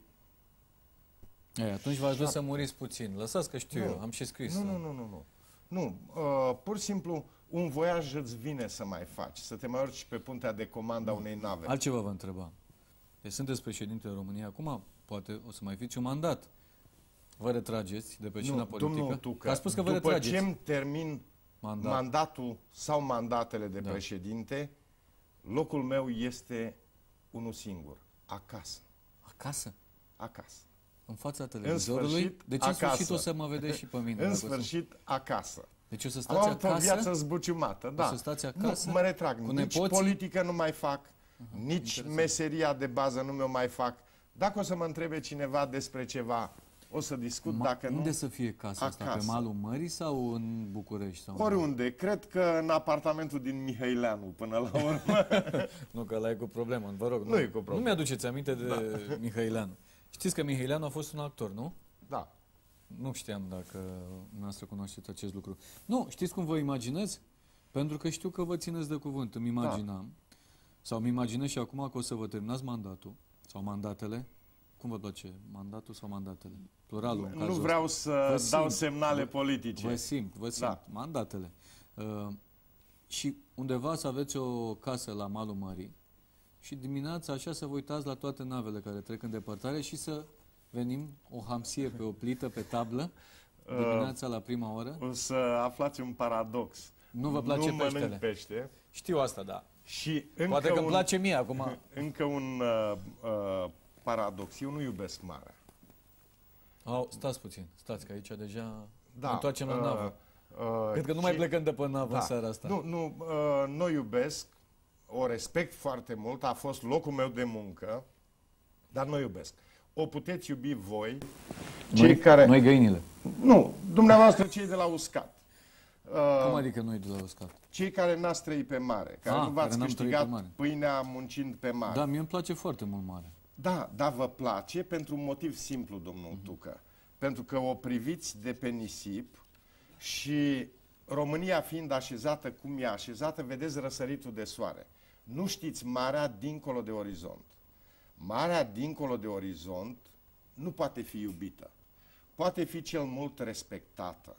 S1: Ei, atunci v-ați dus să muriți puțin. Lăsați că știu
S2: nu.
S1: eu, am și scris.
S2: Nu, nu, nu, nu. Nu, nu. Uh, pur și simplu, un voiaj îți vine să mai faci, să te mai urci pe puntea de comandă a unei nave.
S1: Altceva vă întreba. Deci sunteți președintele României acum, poate o să mai fiți un mandat. Vă retrageți de pe scena politică?
S2: Domnul Tucă,
S1: a spus că vă
S2: după
S1: retrageți.
S2: ce îmi termin Mandat. mandatul sau mandatele de da. președinte, locul meu este unul singur, acasă.
S1: Acasă?
S2: Acasă.
S1: În fața televizorului? În sfârșit, deci acasă. În sfârșit o să mă vedeți și pe mine.
S2: În sfârșit, să... acasă.
S1: Deci o să stați
S2: Am
S1: acasă?
S2: Am avut o viață zbuciumată, da.
S1: O să stați acasă?
S2: Nu, mă retrag.
S1: Cu
S2: nici
S1: nepoții?
S2: politică nu mai fac,
S1: Aha,
S2: nici
S1: interesant.
S2: meseria de bază nu mi-o mai fac. Dacă o să mă întrebe cineva despre ceva, o să discut,
S1: Ma,
S2: dacă
S1: unde
S2: nu...
S1: Unde să fie casa
S2: acasă.
S1: asta? Pe malul mării sau în București? Sau
S2: oriunde. Cred că în apartamentul din Mihăileanu, până la urmă.
S1: Nu, că ăla e cu problemă, vă rog.
S2: Nu, nu e cu problemă.
S1: Nu mi-aduceți aminte de da. Mihăileanu. Știți că Mihăileanu a fost un actor, nu?
S2: Da.
S1: Nu știam dacă noastră cunoașteți acest lucru. Nu, știți cum vă imaginez? Pentru că știu că vă țineți de cuvânt. Îmi imaginam, da. sau îmi imaginez și acum că o să vă terminați mandatul, sau mandatele. Cum vă place? Mandatul sau mandatele? Pluralul.
S2: Nu vreau să
S1: vă
S2: dau
S1: simt,
S2: semnale
S1: vă,
S2: politice.
S1: Vă simt, vă simt. Da. Mandatele. Uh, și undeva să aveți o casă la malul mării și dimineața așa să vă uitați la toate navele care trec în depărtare și să venim o hamsie pe o plită, pe tablă, dimineața la prima oră.
S2: O să aflați un paradox.
S1: Nu vă place
S2: nu
S1: peștele?
S2: Pește.
S1: Știu asta, da.
S2: Și
S1: poate că îmi place mie acum.
S2: Încă un uh, uh, paradox. Eu nu iubesc marea.
S1: Oh, stați puțin, stați că aici deja
S2: da,
S1: întoarcem la
S2: uh,
S1: navă.
S2: Uh,
S1: Cred că nu și... mai plecăm de pe navă da. în seara asta.
S2: Nu, nu, uh, nu iubesc, o respect foarte mult, a fost locul meu de muncă, dar nu iubesc. O puteți iubi voi, cei
S1: noi,
S2: care...
S1: Noi găinile.
S2: Nu, dumneavoastră cei de la uscat.
S1: Uh, Cum adică noi de la uscat?
S2: Cei care n-ați trăit pe mare, care
S1: ah,
S2: nu v-ați câștigat
S1: mare.
S2: pâinea muncind pe mare.
S1: Da, mie îmi place foarte mult mare.
S2: Da, dar vă place pentru un motiv simplu, domnul uh-huh. Tucă. Pentru că o priviți de pe nisip și România fiind așezată cum e așezată, vedeți răsăritul de soare. Nu știți marea dincolo de orizont. Marea dincolo de orizont nu poate fi iubită. Poate fi cel mult respectată.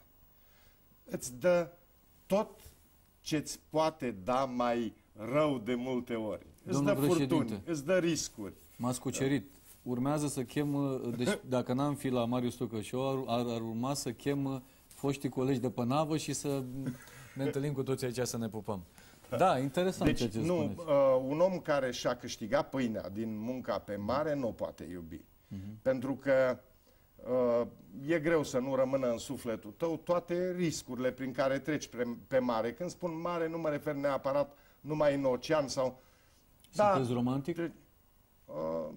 S2: Îți dă tot ce-ți poate da mai rău de multe ori. Îți dă furtuni, îți dă riscuri.
S1: M-ați cucerit. Urmează să chem, deci dacă n-am fi la Marius Tucă Show, ar, ar urma să chem foștii colegi de pe navă și să ne întâlnim cu toți aici să ne pupăm. Da, interesant
S2: deci,
S1: ceea ce
S2: nu,
S1: spuneți.
S2: Uh, un om care și-a câștigat pâinea din munca pe mare nu poate iubi. Uh-huh. Pentru că uh, e greu să nu rămână în sufletul tău toate riscurile prin care treci pe, pe mare. Când spun mare, nu mă refer neapărat numai în ocean sau...
S1: Sunteți da, romantic?
S2: Tre- uh,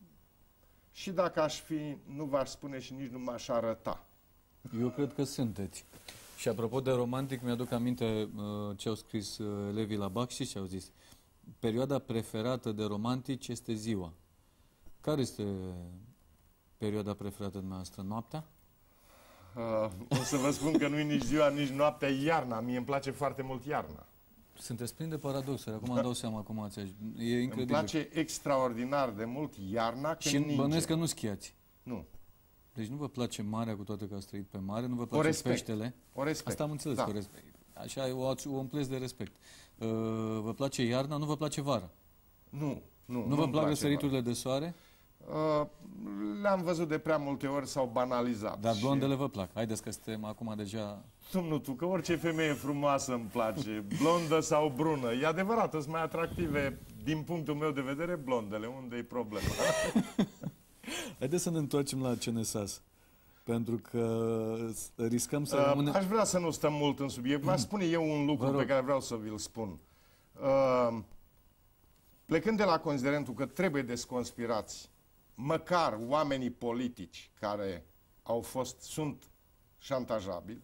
S2: și dacă aș fi, nu v-aș spune și nici nu m-aș arăta.
S1: Eu cred că sunteți. Și apropo de romantic, mi-aduc aminte uh, ce au scris uh, elevii la Bac și ce au zis. Perioada preferată de romantici este ziua. Care este perioada preferată de noastră? Noaptea?
S2: Uh, o să vă spun că nu e nici ziua, nici noaptea, e iarna. Mie îmi place foarte mult iarna.
S1: Sunteți plin de paradoxuri. Acum îmi dau seama cum ați... E incredibil.
S2: Îmi place extraordinar de mult iarna când
S1: și
S2: ninge.
S1: bănuiesc că nu schiați.
S2: Nu.
S1: Deci nu vă place marea, cu toate că ați trăit pe mare, nu vă place o
S2: respect.
S1: peștele.
S2: O respect.
S1: Asta am înțeles, da. O respect. Așa o, o umpleți de respect. Uh, vă place iarna, nu vă place vara?
S2: Nu. Nu,
S1: nu vă plac răsăriturile de soare?
S2: Uh, le-am văzut de prea multe ori, s-au banalizat.
S1: Dar blondele și... vă plac. Haideți că suntem acum deja...
S2: Domnul Tucă, orice femeie frumoasă îmi place, blondă sau brună. E adevărat, sunt mai atractive, din punctul meu de vedere, blondele. Unde e problema?
S1: Haideți să ne întoarcem la C N S A S. pentru că riscăm să
S2: uh,
S1: rămânem...
S2: Aș vrea să nu stăm mult în subiect. V-aș spune eu un lucru pe care vreau să vi-l spun. Uh, plecând de la considerentul că trebuie desconspirați măcar oamenii politici care au fost, sunt șantajabili,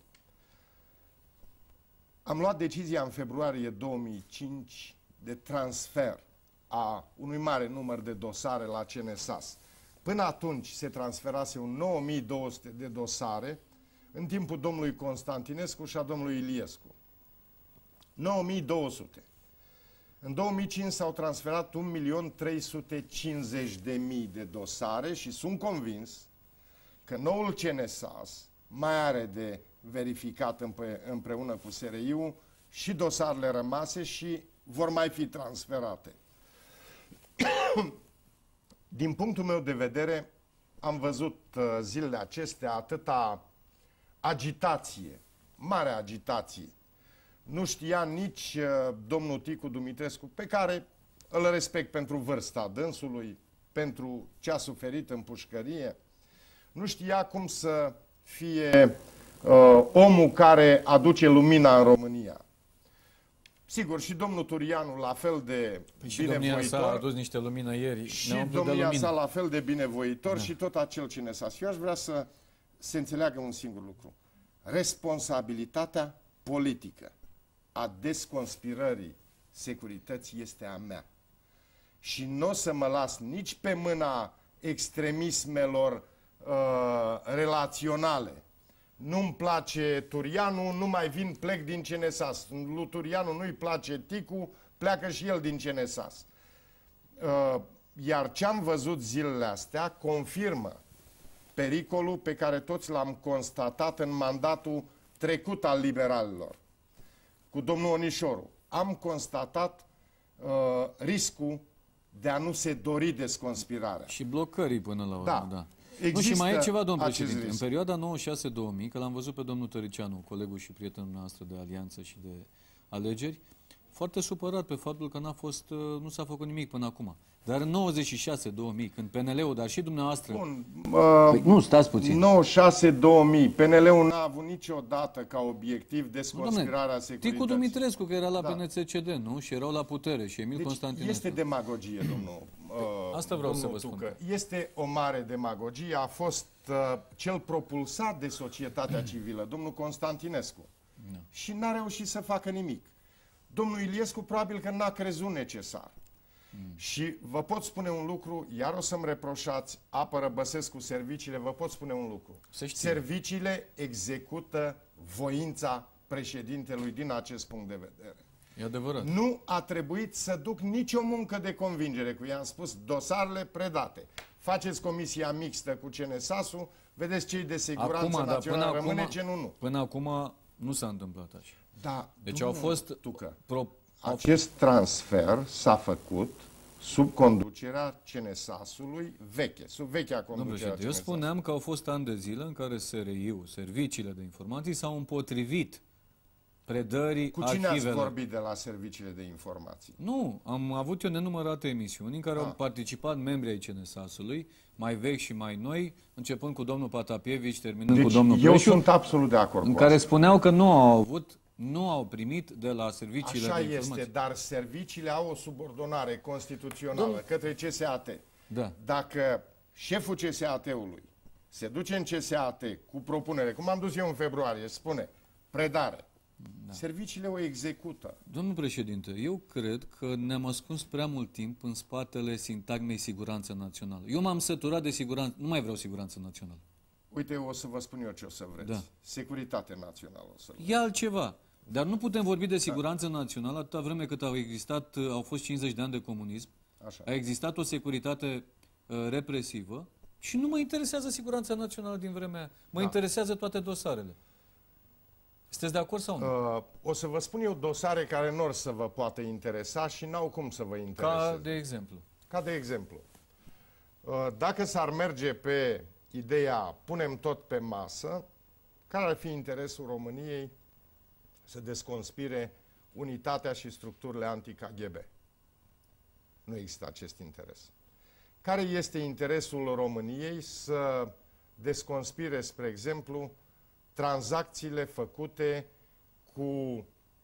S2: am luat decizia în februarie două mii cinci de transfer a unui mare număr de dosare la C N S A S. Până atunci se transferase un nouă mii două sute de dosare în timpul domnului Constantinescu și a domnului Iliescu. nouă mii două sute. În două mii cinci s-au transferat un milion trei sute cincizeci de mii de dosare și sunt convins că noul C N S A S mai are de verificat împreună cu S R I-ul și dosarele rămase și vor mai fi transferate. Din punctul meu de vedere, am văzut uh, zilele acestea atâta agitație, mare agitație. Nu știa nici uh, domnul Ticu Dumitrescu, pe care îl respect pentru vârsta dânsului, pentru ce a suferit în pușcărie. Nu știa cum să fie uh, omul care aduce lumina în România. Sigur, și domnul Turianu la fel de
S1: păi și domnia sa a adus niște lumină ieri.
S2: Și domnia sa la fel de binevoitor, da. Și tot acel C N S A S. Eu aș vrea să se înțeleagă un singur lucru. Responsabilitatea politică a desconspirării securității este a mea. Și nu o să mă las nici pe mâna extremismelor uh, relaționale. Nu-mi place Turianu, nu mai vin, plec din C N S A S. Lui Turianu nu-i place Ticu, pleacă și el din C N S A S. Uh, iar ce am văzut zilele astea confirmă pericolul pe care toți l-am constatat în mandatul trecut al liberalilor. Cu domnul Onișoru. Am constatat uh, riscul de a nu se dori desconspirarea.
S1: Și blocării până la urmă,
S2: da.
S1: da.
S2: Nu,
S1: și mai e ceva, domn președinte. În perioada nouăzeci și șase două mii, că l-am văzut pe domnul Tăricianu, colegul și prietenul noastră de alianță și de alegeri, foarte supărat pe faptul că n-a fost, nu s-a făcut nimic până acum. Dar în nouăzeci și șase două mii, când P N L-ul, dar și dumneavoastră...
S2: Bun, uh,
S1: păi, nu, stați puțin.
S2: nouăzeci și șase două mii, P N L-ul n-a avut niciodată ca obiectiv desconspirarea securității.
S1: Ticu Dumitrescu, că era la
S2: da.
S1: P N C C D, nu? Și erau la putere, și Emil
S2: deci
S1: Constantinescu.
S2: Este demagogie, domnul uh,
S1: Asta vreau
S2: domnul
S1: să vă
S2: Tucă.
S1: spun.
S2: Este o mare demagogie. A fost uh, cel propulsat de societatea civilă, domnul Constantinescu. No. Și n-a reușit să facă nimic. Domnul Iliescu probabil că n-a crezut necesar. Mm. Și vă pot spune un lucru, iar o să-mi reproșați, apără Băsescu serviciile, vă pot spune un lucru. Serviciile execută voința președintelui din acest punct de vedere.
S1: E adevărat.
S2: Nu a trebuit să duc nicio muncă de convingere cu i-am spus dosarele predate. Faceți comisia mixtă cu C N S A S-ul, vedeți cei de siguranță
S1: acum,
S2: națională, rămâne
S1: acum,
S2: ce nu, nu.
S1: Până acum nu s-a întâmplat așa.
S2: Da,
S1: deci au fost...
S2: Tucă.
S1: Pro,
S2: Acest transfer s-a făcut sub conducerea C N S A S-ului veche, sub vechea conducere.
S1: Eu spuneam că au fost ani de zile în care S R I-ul, serviciile de informații, s-au împotrivit predării
S2: Cu cine
S1: arhivele.
S2: ați vorbit de la serviciile de informații?
S1: Nu, am avut eu nenumărate emisiuni în care
S2: ah.
S1: au participat membrii ai C N S A S-ului, mai vechi și mai noi, începând cu domnul Patapievici, terminând
S2: deci
S1: cu domnul
S2: eu
S1: Pleșu,
S2: sunt absolut de acord
S1: în
S2: cu
S1: care
S2: asta.
S1: spuneau că nu au avut, nu au primit de la serviciile
S2: Așa
S1: de informații.
S2: este, dar serviciile au o subordonare constituțională Domn... către C S A T.
S1: Da.
S2: Dacă șeful C S A T-ului se duce în C S A T cu propunere, cum am dus eu în februarie, spune predare, da. Serviciile o execută.
S1: Domnul președinte, eu cred că ne-am ascuns prea mult timp în spatele sintagmei siguranță națională. Eu m-am săturat de siguranță, nu mai vreau siguranță națională.
S2: Uite, eu o să vă spun eu ce o să vreți. Da. Securitate națională o să vreți.
S1: E altceva. Dar nu putem vorbi de siguranță da. națională atâta vreme cât au existat, au fost cincizeci de ani de comunism,
S2: Așa.
S1: A existat o securitate uh, represivă și nu mă interesează siguranța națională din vremea aia. Mă da. interesează toate dosarele. Sunteți de acord sau nu?
S2: Uh, o să vă spun eu dosare care nu or să vă poată interesa și n-au cum să vă intereseze.
S1: Ca de exemplu?
S2: Ca de exemplu. Uh, dacă s-ar merge pe ideea punem tot pe masă, care ar fi interesul României să desconspire unitatea și structurile anti-K G B? Nu există acest interes. Care este interesul României să desconspire, spre exemplu, tranzacțiile făcute cu uh,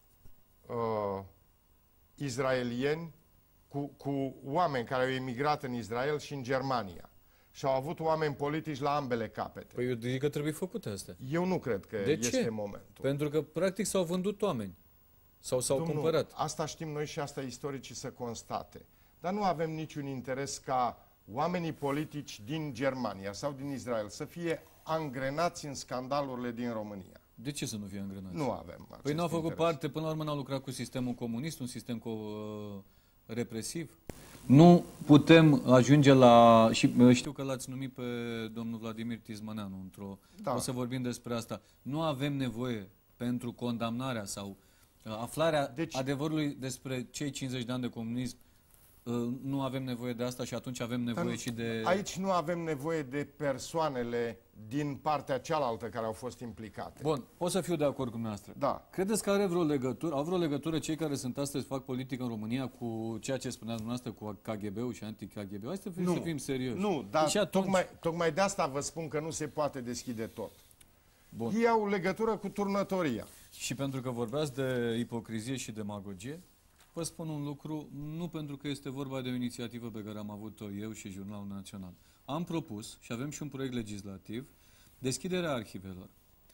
S2: izraelieni, cu, cu oameni care au emigrat în Israel și în Germania. Și au avut oameni politici la ambele capete.
S1: Păi eu zic că trebuie făcute astea.
S2: Eu nu cred că
S1: de
S2: este
S1: ce?
S2: momentul.
S1: Pentru că, practic, s-au vândut oameni. Sau s-au cumpărat.
S2: Asta știm noi și asta istoricii să constate. Dar nu avem niciun interes ca oamenii politici din Germania sau din Israel să fie angrenați în scandalurile din România.
S1: De ce să nu fie angrenați?
S2: Nu avem.
S1: Păi nu au făcut interes. parte, până la urmă n-au lucrat cu sistemul comunist, un sistem co uh, represiv. Nu putem ajunge la... Și știu că l-ați numit pe domnul Vladimir Tismăneanu într-o... Da. O să vorbim despre asta. Nu avem nevoie pentru condamnarea sau uh, aflarea deci, adevărului despre cei cincizeci de ani de comunism. Uh, nu avem nevoie de asta și atunci avem nevoie
S2: Dar,
S1: și de...
S2: Aici nu avem nevoie de persoanele din partea cealaltă care au fost implicate.
S1: Bun, pot să fiu de acord cu dumneavoastră.
S2: Da.
S1: Credeți că are vreo legătură, au vreo legătură cei care sunt astăzi, fac politică în România, cu ceea ce spuneați dumneavoastră, cu K G B-ul și anti-K G B-ul? Hai să fim,
S2: nu.
S1: să fim serioși.
S2: Nu, dar
S1: deci atunci...
S2: tocmai, tocmai de asta vă spun că nu se poate deschide tot.
S1: Bun.
S2: Ei au legătură cu turnătoria.
S1: Și pentru că vorbeați de ipocrizie și demagogie, vă spun un lucru, nu pentru că este vorba de o inițiativă pe care am avut-o eu și Jurnalul Național. Am propus, și avem și un proiect legislativ, deschiderea arhivelor.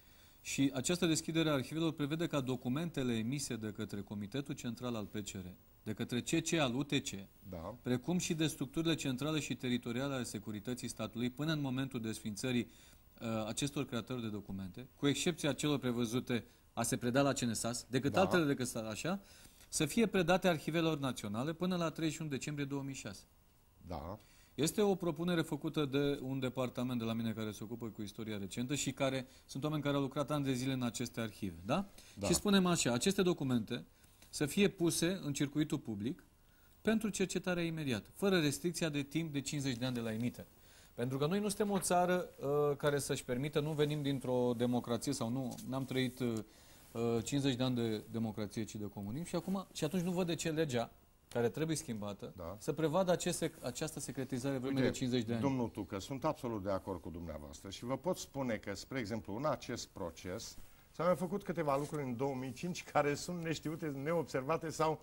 S1: Și această deschidere a arhivelor prevede ca documentele emise de către Comitetul Central al P C R, de către C C al U T C,
S2: da.
S1: precum și de structurile centrale și teritoriale ale securității statului, până în momentul desfințării uh, acestor creatori de documente, cu excepția celor prevăzute a se preda la C N S A S, decât da. altele decât așa, să fie predate arhivelor naționale până la treizeci și unu decembrie două mii șase.
S2: Da.
S1: Este o propunere făcută de un departament de la mine care se ocupă cu istoria recentă și care sunt oameni care au lucrat ani de zile în aceste arhive. Da? Da. Și spunem așa, aceste documente să fie puse în circuitul public pentru cercetarea imediată, fără restricția de timp de cincizeci de ani de la emitere. Pentru că noi nu suntem o țară uh, care să-și permită, nu venim dintr-o democrație sau nu, n-am trăit uh, cincizeci de ani de democrație, ci de comunism și, acum, și atunci nu văd de ce legea, care trebuie schimbată, da. să prevadă aceste, această secretizare vreme de cincizeci de ani.
S2: Domnul Tucă, sunt absolut de acord cu dumneavoastră și vă pot spune că, spre exemplu, în acest proces s-au mai făcut câteva lucruri în două mii cinci care sunt neștiute, neobservate sau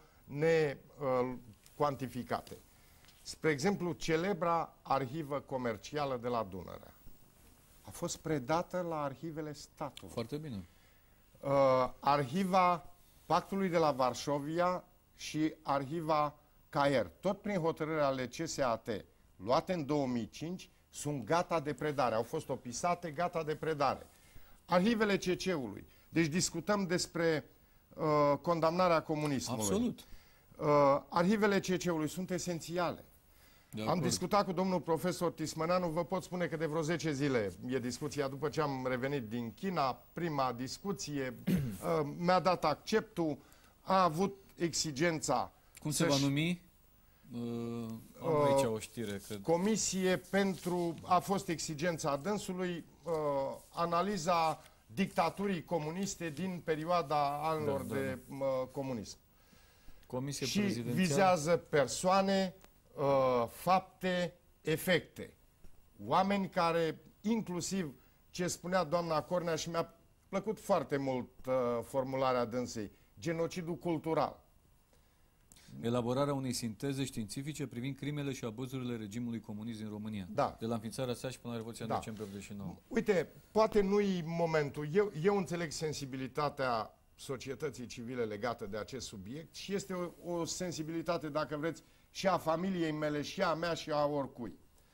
S2: necuantificate. Uh, spre exemplu, celebra arhivă comercială de la Dunărea a fost predată la arhivele statului.
S1: Foarte bine.
S2: Uh, arhiva Pactului de la Varșovia și arhiva Caier, tot prin hotărârea ale C S A T, luate în două mii cinci, sunt gata de predare. Au fost opisate, gata de predare. Arhivele C C-ului. Deci discutăm despre uh, condamnarea comunismului.
S1: Absolut.
S2: Uh, arhivele C C-ului sunt esențiale. Am discutat cu domnul profesor Tismăneanu, vă pot spune că de vreo zece zile e discuția după ce am revenit din China, prima discuție, uh, mi-a dat acceptul, a avut exigența.
S1: Cum se va numi? Uh, am aici o știre, cred.
S2: Comisie pentru, a fost exigența dânsului, uh, analiza dictaturii comuniste din perioada anilor da, da, de uh, comunism.
S1: Comisie
S2: și
S1: prezidențială.
S2: Vizează persoane, uh, fapte, efecte. Oameni care, inclusiv ce spunea doamna Cornea și mi-a plăcut foarte mult uh, formularea dânsei, genocidul cultural.
S1: Elaborarea unei sinteze științifice privind crimele și abuzurile regimului comunist din România.
S2: Da.
S1: De la înființarea sa și până la Revoluția da. decembrie optzeci și nouă.
S2: Uite, poate nu-i momentul. Eu, eu înțeleg sensibilitatea societății civile legată de acest subiect și este o, o sensibilitate, dacă vreți, și a familiei mele, și a mea, și a oricui.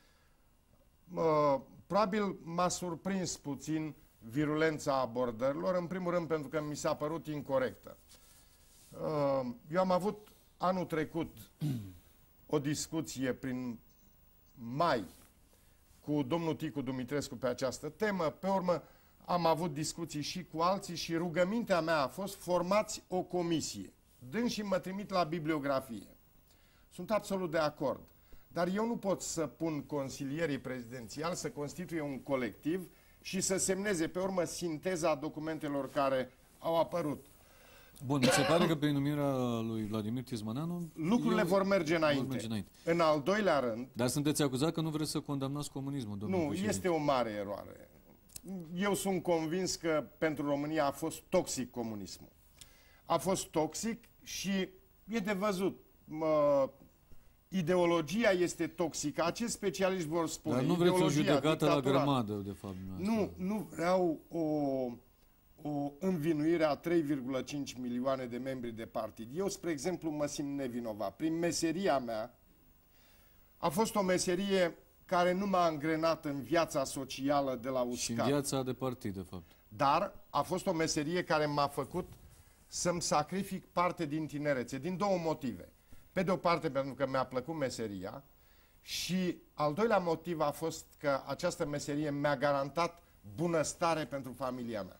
S2: Uh, probabil m-a surprins puțin virulența abordărilor, în primul rând pentru că mi s-a părut incorectă. Uh, eu am avut anul trecut o discuție prin mai cu domnul Ticu Dumitrescu pe această temă. Pe urmă am avut discuții și cu alții și rugămintea mea a fost: formați o comisie. Dânsii mă trimit la bibliografie. Sunt absolut de acord. Dar eu nu pot să pun consilierii prezidențiali să constituie un colectiv și să semneze pe urmă sinteza documentelor care au apărut.
S1: Bun, mi se pare că prin numirea lui Vladimir Tismaneanu
S2: lucrurile
S1: eu,
S2: vor, merge înainte.
S1: vor merge înainte.
S2: În al doilea rând...
S1: Dar sunteți acuzat că nu vreți să condamnați comunismul, domnule
S2: Nu,
S1: președinte.
S2: este o mare eroare. Eu sunt convins că pentru România a fost toxic comunismul. A fost toxic și e de văzut. Mă, ideologia este toxică. Acești specialiști vor spune.
S1: Dar nu vreți o judecată la grămadă, de fapt.
S2: Nu, nu vreau o, o învinuire a trei virgulă cinci milioane de membri de partid. Eu, spre exemplu, mă simt nevinovat. Prin meseria mea, a fost o meserie care nu m-a angrenat în viața socială de la uscat.
S1: Și în viața de partid, de fapt.
S2: Dar a fost o meserie care m-a făcut să-mi sacrific parte din tinerețe, din două motive. Pe de o parte, pentru că mi-a plăcut meseria, și al doilea motiv a fost că această meserie mi-a garantat bunăstare pentru familia mea.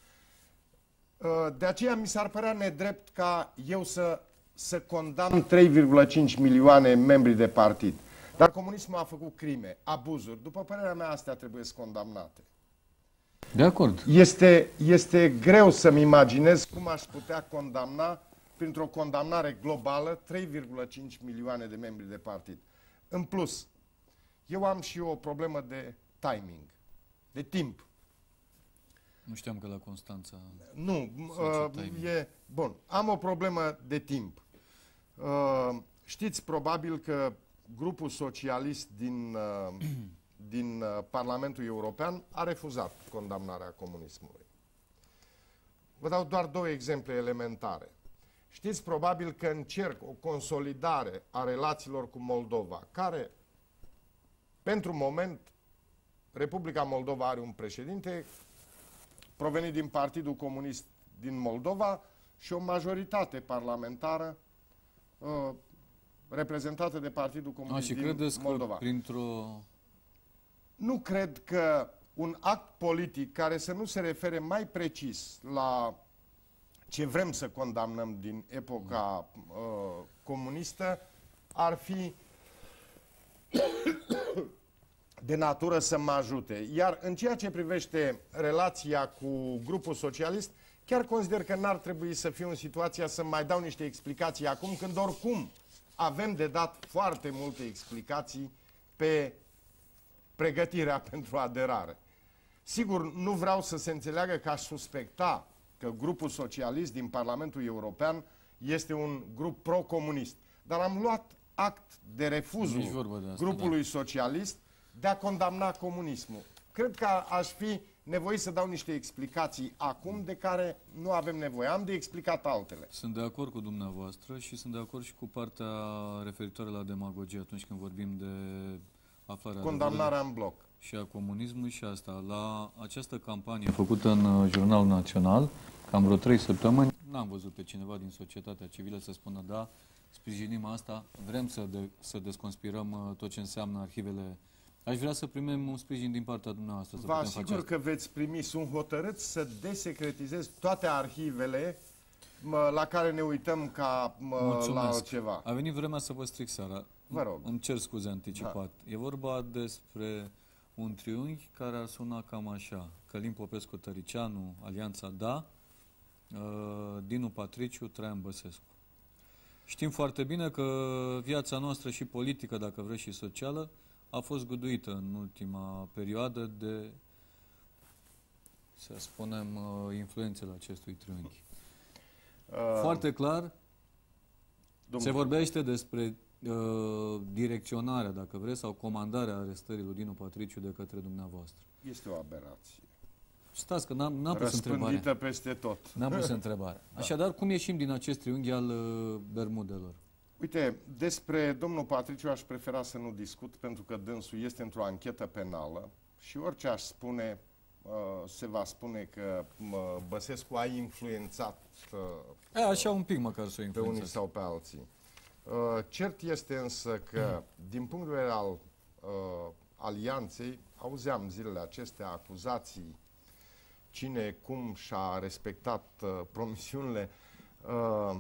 S2: De aceea mi s-ar părea nedrept ca eu să, să condamn trei virgulă cinci milioane membri de partid. Dar comunismul a făcut crime, abuzuri. După părerea mea, astea trebuie să condamnate.
S1: De acord.
S2: Este, este greu să-mi imaginez cum aș putea condamna, printr-o condamnare globală, trei virgulă cinci milioane de membri de partid. În plus, eu am și eu o problemă de timing, de timp.
S1: Nu știam că la Constanța...
S2: Nu, uh, e... Bun, am o problemă de timp. Uh, știți probabil că grupul socialist din, uh, din uh, Parlamentul European a refuzat condamnarea comunismului. Vă dau doar două exemple elementare. Știți probabil că încerc o consolidare a relațiilor cu Moldova, care, pentru moment, Republica Moldova are un președinte provenit din Partidul Comunist din Moldova și o majoritate parlamentară uh, reprezentată de Partidul Comunist
S1: A, și
S2: din Moldova.
S1: Că printr-o...
S2: Nu cred că un act politic care să nu se refere mai precis la ce vrem să condamnăm din epoca uh, comunistă ar fi de natură să mă ajute. Iar în ceea ce privește relația cu grupul socialist, chiar consider că n-ar trebui să fiu în situația să mai dau niște explicații acum, când oricum avem de dat foarte multe explicații pe pregătirea pentru aderare. Sigur, nu vreau să se înțeleagă că aș suspecta că grupul socialist din Parlamentul European este un grup pro-comunist. Dar am luat act de refuzul de asta, grupului da. socialist de a condamna comunismul. Cred că aș fi nevoit să dau niște explicații acum de care nu avem nevoie. Am de explicat altele.
S1: Sunt de acord cu dumneavoastră și sunt de acord și cu partea referitoare la demagogie atunci când vorbim de aflarea
S2: condamnarea în bloc
S1: și a comunismului și asta. La această campanie făcută în Jurnalul Național, cam vreo trei săptămâni, n-am văzut pe cineva din societatea civilă să spună da, sprijinim asta, vrem să, de, să desconspirăm tot ce înseamnă arhivele. Aș vrea să primim un sprijin din partea dumneavoastră.
S2: Vă asigur că veți primi, sunt hotărât să desecretizez toate arhivele mă, la care ne uităm ca mă, la altceva.
S1: A venit vremea să vă stric seara.
S2: Vă rog.
S1: Îmi cer scuze anticipat. Da. E vorba despre un triunghi care ar suna cam așa. Călin Popescu Tăricianu, Alianța Da, Dinu Patriciu, Traian Băsescu. Știm foarte bine că viața noastră și politică, dacă vreți, și socială, a fost găduită în ultima perioadă de, să spunem, influențele acestui triunghi. Uh, foarte clar, domnul, se vorbește despre uh, direcționarea, dacă vreți, sau comandarea arestării lui Dinu Patriciu de către dumneavoastră.
S2: Este o aberație.
S1: Stați că n-am pus întrebarea.
S2: Răspândită peste tot.
S1: N-am pus întrebarea. Da. Așadar, cum ieșim din acest triunghi al uh, Bermudelor?
S2: Uite, despre domnul Patriciu aș prefera să nu discut, pentru că dânsul este într-o anchetă penală și orice aș spune, uh, se va spune că uh, Băsescu a influențat uh,
S1: e, așa un pic măcar să o
S2: pe unii sau pe alții. Uh, cert este însă că, din punct de vedere al uh, alianței, auzeam zilele acestea acuzații cine cum și-a respectat uh, promisiunile. Uh,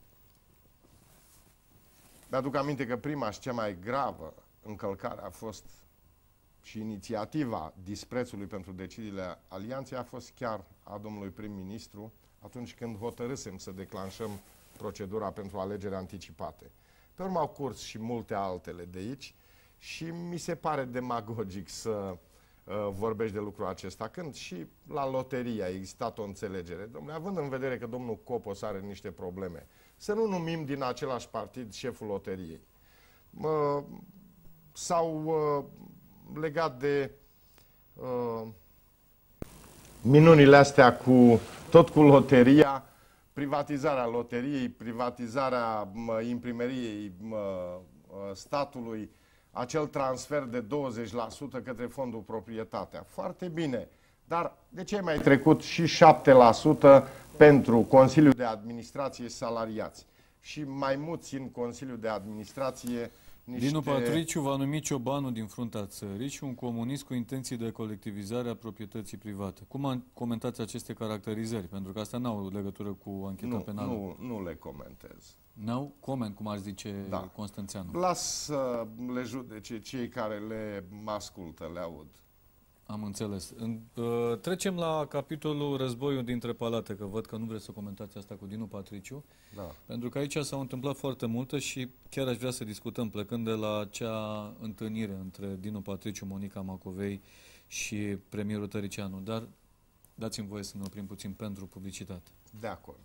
S2: Mi-aduc aminte că prima și cea mai gravă încălcare a fost și inițiativa disprețului pentru deciziile alianței a fost chiar a domnului prim-ministru, atunci când hotărâsem să declanșăm procedura pentru alegeri anticipate. Pe urmă au curs și multe altele de aici și mi se pare demagogic să uh, vorbești de lucrul acesta, când și la loterie a existat o înțelegere. Dom'le, având în vedere că domnul Copos are niște probleme, să nu numim din același partid șeful loteriei. Uh, sau uh, legat de uh, minunile astea cu tot cu loteria, privatizarea loteriei, privatizarea mă, imprimeriei mă, statului, acel transfer de douăzeci la sută către fondul proprietatea. Foarte bine, dar de ce ai mai trecut și șapte la sută pentru Consiliul de Administrație salariați și mai mulți în Consiliul de Administrație niște...
S1: Dinu Patriciu va numi ciobanul din fruntea țării și un comunist cu intenții de colectivizare a proprietății private. Cum comentați aceste caracterizări? Pentru că astea n-au legătură cu ancheta
S2: nu,
S1: penală.
S2: Nu, nu le comentez.
S1: N-au coment, cum ar zice
S2: da.
S1: Constanțianu.
S2: Las să le judece cei care le ascultă, le aud.
S1: Am înțeles. Uh, trecem la capitolul războiul dintre palate, că văd că nu vreți să comentați asta cu Dinu Patriciu.
S2: Da.
S1: Pentru că aici s-au întâmplat foarte multe și chiar aș vrea să discutăm, plecând de la acea întâlnire între Dinu Patriciu, Monica Macovei și premierul Tăricianu. Dar dați-mi voie să ne oprim puțin pentru publicitate.
S2: De acord.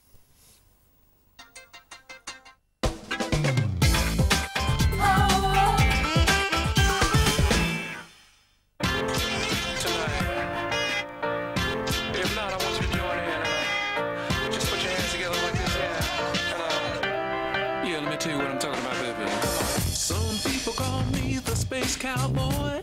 S21: Cowboy,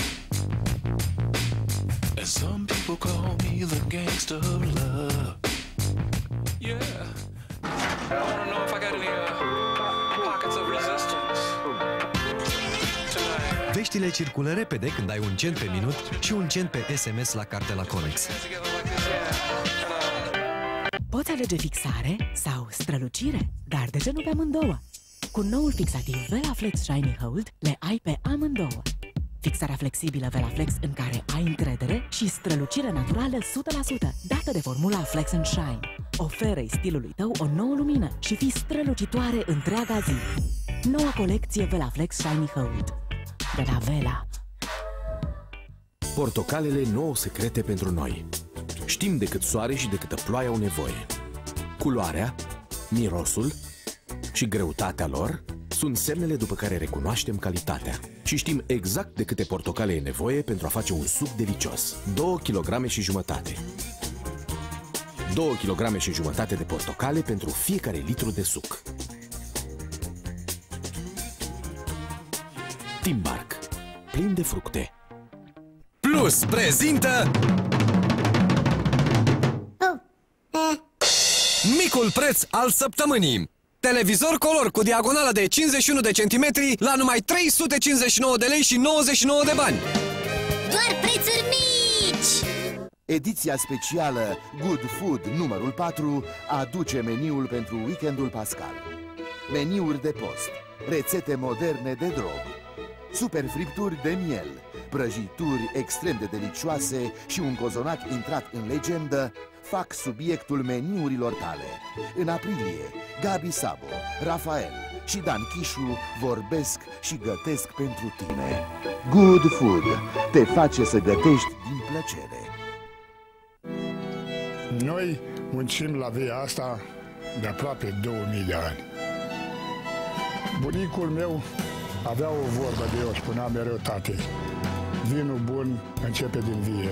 S21: and some people call me the gangster of love. Yeah, I wanna know if I got any uh, pockets of resistance tonight.
S22: Veștile circulă repede când ai un cent pe minut și un cent pe S M S la cartela Conex.
S7: Poți alege fixare sau strălucire, dar de ce nu pe amândouă? Cu noul fixativ VelaFlex Shiny Hold le ai pe amândouă. Fixarea flexibilă VelaFlex în care ai încredere și strălucire naturală o sută la sută, dată de formula Flex and Shine. Oferă-i stilului tău o nouă lumină și fii strălucitoare întreaga zi. Noua colecție VelaFlex Shiny Hold. De la Vela.
S6: Portocalele nouă secrete pentru noi. Știm de cât soare și de câtă ploaie au nevoie. Culoarea, mirosul și greutatea lor sunt semnele după care recunoaștem calitatea. Și știm exact de câte portocale e nevoie pentru a face un suc delicios. două kilograme și jumătate. două kilograme și jumătate de portocale pentru fiecare litru de suc. Timbark. Plin de fructe.
S22: Plus prezintă micul preț al săptămânii. Televizor color cu diagonală de cincizeci și unu de centimetri la numai trei sute cincizeci și nouă de lei și nouăzeci și nouă de bani.
S23: Doar prețuri mici!
S24: Ediția specială Good Food numărul patru aduce meniul pentru weekendul pascal. Meniuri de post, rețete moderne de drog, super fripturi de miel, prăjituri extrem de delicioase și un cozonac intrat în legendă fac subiectul meniurilor tale. În aprilie, Gabi Sabo, Rafael și Dan Chișu vorbesc și gătesc pentru tine. Good Food te face să gătești din plăcere.
S25: Noi muncim la via asta de aproape două mii de ani. Bunicul meu avea o vorbă de eu, spunea mereu tatei: vinul bun începe din vie.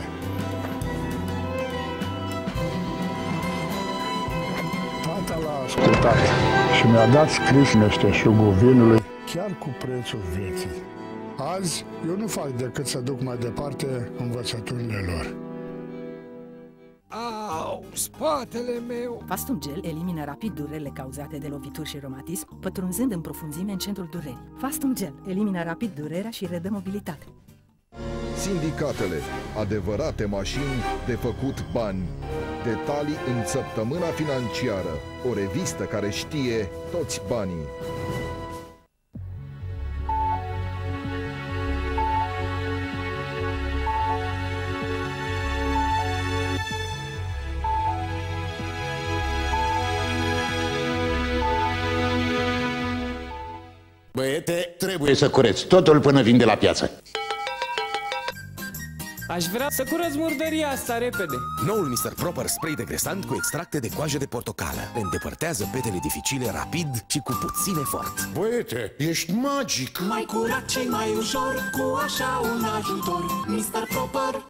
S25: Tata l-a ascultat și mi-a dat scris meșteșugul vinului, chiar cu prețul vieții. Azi, eu nu fac decât să duc mai departe învățăturile lor.
S26: Au, spatele meu!
S27: Fastum Gel elimină rapid durerile cauzate de lovituri și reumatism, pătrunzând în profunzime în centrul durerii. Fastum Gel elimină rapid durerea și redă mobilitate.
S28: Sindicatele, adevărate mașini de făcut bani. Detalii în Săptămâna Financiară, o revistă care știe toți banii.
S4: Băiete, trebuie să cureți totul până vin de la piață.
S5: Aș vrea să curăț murdăria asta repede.
S6: Noul mister Proper spray degresant cu extracte de coajă de portocală. Te îndepărtează petele dificile rapid și cu puțin efort.
S4: Băiete, ești magic!
S8: Mai curat și mai ușor, cu așa un ajutor, mister Proper.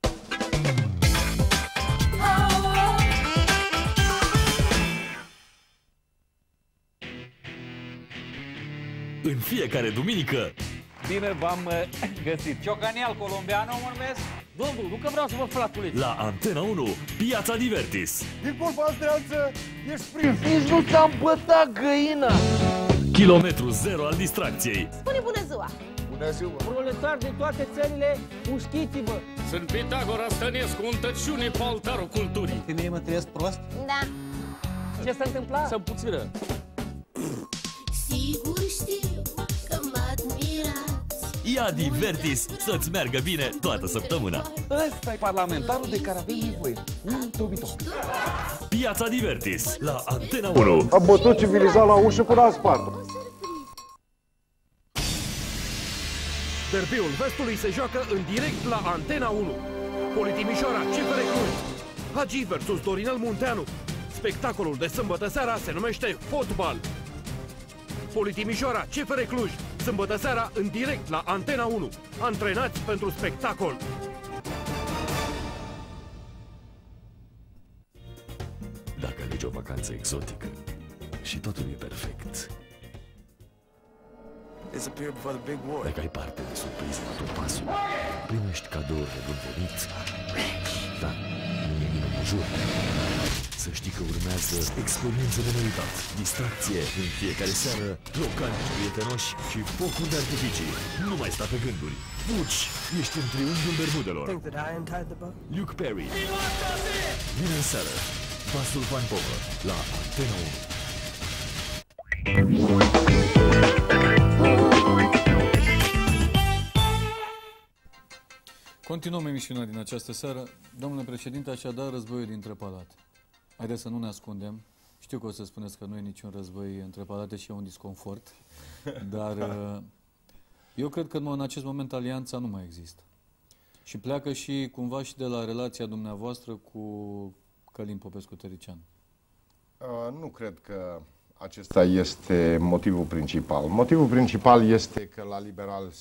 S11: În fiecare duminică.
S9: Bine v-am găsit. Ciocanial colombiano mă numesc. Domnul, nu că vreau să vă flatuleți.
S11: La Antena unu, Piața Divertis.
S9: Din culpa astreață, ești prins. Nici nu ți-am bătat găina.
S11: Kilometru zero al distracției.
S10: Spune bună ziua.
S9: Bună ziua. Proletari de toate țările, ușchiți-vă.
S10: Sunt Pitagora Stănescu, un tăciune pe altarul culturii.
S9: Femeie mă trăiesc prost?
S10: Da.
S9: Ce s-a întâmplat? Să-mi puțină.
S10: Sigur știu că mă admirați.
S11: Ia Divertis să-ți meargă bine toată săptămâna.
S9: Ăsta e parlamentarul de care avem nevoie. Un tobitor.
S11: Piața Divertis la Antena unu.
S9: Am bătut civilizat la ușă cu n-a
S12: Derbiul Vestului se joacă în direct la Antena unu. Politimișoara, C F R Cluj. Hagi versus Dorinel Munteanu. Spectacolul de sâmbătă seara se numește Fotbal. Politimișoara, C F R Cluj. Sâmbătă seara în direct la Antena unu. Antrenați pentru spectacol.
S11: Dacă alegi o vacanță exotică și totul e perfect. Dacă ai parte de surpriză la tot pasul, primești cadouri de bun venit. Da, nu e nimeni în jur. Să știi că urmează experiență de neuitat, distracție în fiecare seară, localnici prietenoși și focuri de artificii. Nu mai sta pe gânduri. Fugi! Ești în triunghiul Bermudelor. Luke Perry. Vine în seară. Vasul Van Pover la Antena unu.
S1: Continuăm emisiunea din această seară. Domnule președinte, așadar războiul dintre palate. Haideți să nu ne ascundem. Știu că o să spuneți că nu e niciun război între palate și e un disconfort, dar eu cred că în acest moment alianța nu mai există. Și pleacă și cumva și de la relația dumneavoastră cu Călin Popescu-Tăricianu.
S2: Uh, nu cred că acesta este motivul principal. Motivul principal este că la Liberal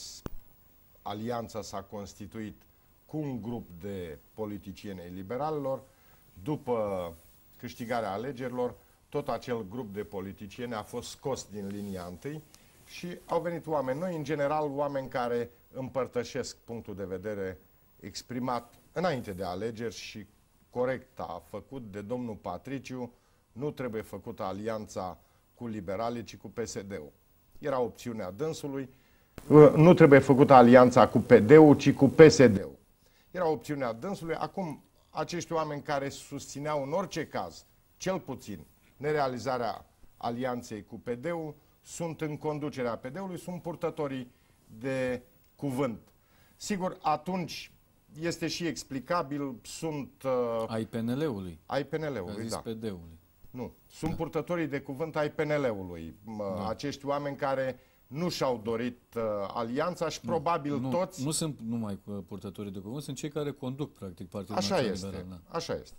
S2: alianța s-a constituit cu un grup de politicieni ai liberalilor. După câștigarea alegerilor, tot acel grup de politicieni a fost scos din linia întâi și au venit oameni noi, în general oameni care împărtășesc punctul de vedere exprimat înainte de alegeri și corect a făcut de domnul Patriciu. Nu trebuie făcută alianța cu liberalii, ci cu P S D-ul. Era opțiunea dânsului. Nu trebuie făcută alianța cu P D-ul, ci cu P S D-ul. Era opțiunea dânsului. Acum, acești oameni care susțineau în orice caz, cel puțin, nerealizarea alianței cu P D-ul, sunt în conducerea P D-ului, sunt purtătorii de cuvânt. Sigur, atunci este și explicabil, sunt... Uh,
S1: ai P N L-ului.
S2: Ai P N L-ului, da.
S1: P D-ului.
S2: Nu, sunt da. purtătorii de cuvânt ai P N L-ului. Da. Acești oameni care nu și-au dorit uh, alianța și nu, probabil
S1: nu,
S2: toți...
S1: Nu sunt numai purtătorii de cuvânt, sunt cei care conduc, practic, Partidul
S2: Așa
S1: Național
S2: este,
S1: Liberal. Da.
S2: așa este.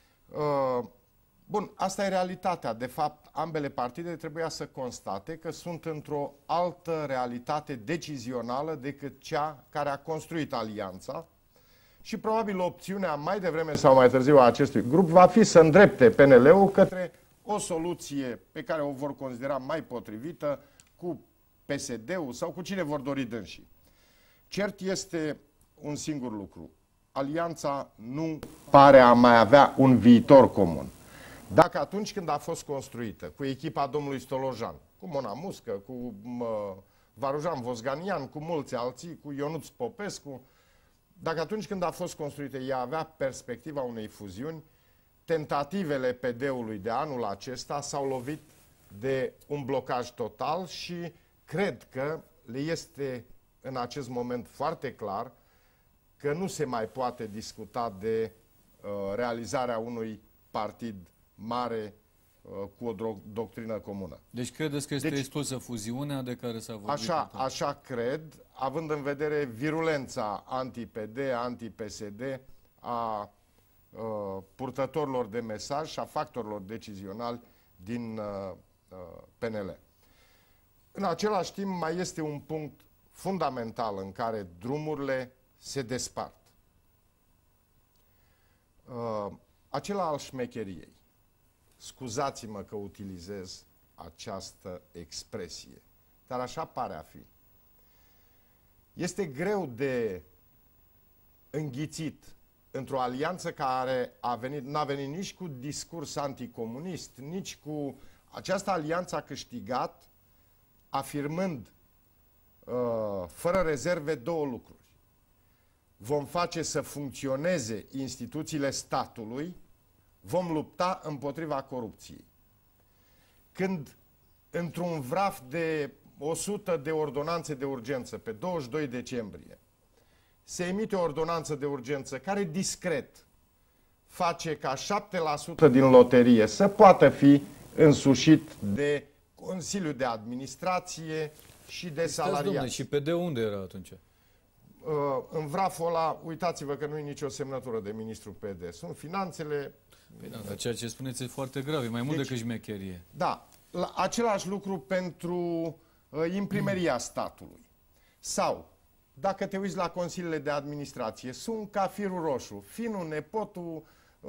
S2: Uh, bun, asta e realitatea. De fapt, ambele partide trebuia să constate că sunt într-o altă realitate decizională decât cea care a construit alianța și probabil opțiunea mai devreme sau mai târziu a acestui grup va fi să îndrepte P N L-ul către o soluție pe care o vor considera mai potrivită cu P S D-ul sau cu cine vor dori dânsii. Cert este un singur lucru. Alianța nu pare a mai avea un viitor comun. Dacă atunci când a fost construită cu echipa domnului Stolojan, cu Mona Muscă, cu mă, Varujan Vosganian, cu mulți alții, cu Ionuț Popescu, dacă atunci când a fost construită ea avea perspectiva unei fuziuni, tentativele P D-ului de anul acesta s-au lovit de un blocaj total și cred că le este în acest moment foarte clar că nu se mai poate discuta de uh, realizarea unui partid mare cu o doctrină comună.
S1: Deci credeți că este
S2: deci,
S1: expusă fuziunea de care s-a vorbit?
S2: Așa, așa cred, având în vedere virulența anti-P D, anti-P S D a uh, purtătorilor de mesaj și a factorilor decizionali din uh, uh, P N L. În același timp, mai este un punct fundamental în care drumurile se despart. Uh, acela al șmecheriei. Scuzați-mă că utilizez această expresie, dar așa pare a fi. Este greu de înghițit într-o alianță care a venit, n-a venit nici cu discurs anticomunist, nici cu... Această alianță a câștigat afirmând uh, fără rezerve două lucruri. Vom face să funcționeze instituțiile statului, vom lupta împotriva corupției. Când într-un vraf de o sută de ordonanțe de urgență pe douăzeci și doi decembrie se emite o ordonanță de urgență care discret face ca șapte la sută din loterie să poată fi însușit de Consiliul de Administrație și de salariați.
S1: Și P D unde era atunci?
S2: Uh, în vraful ăla, uitați-vă că nu e nicio semnătură de ministru P D. Sunt finanțele...
S1: Păi da, dar ceea ce spuneți e foarte grav, e mai mult deci, decât șmecherie.
S2: Da, la, același lucru pentru uh, imprimeria statului. Sau, dacă te uiți la consiliile de administrație, sunt ca firul roșu, finul, nepotul, uh,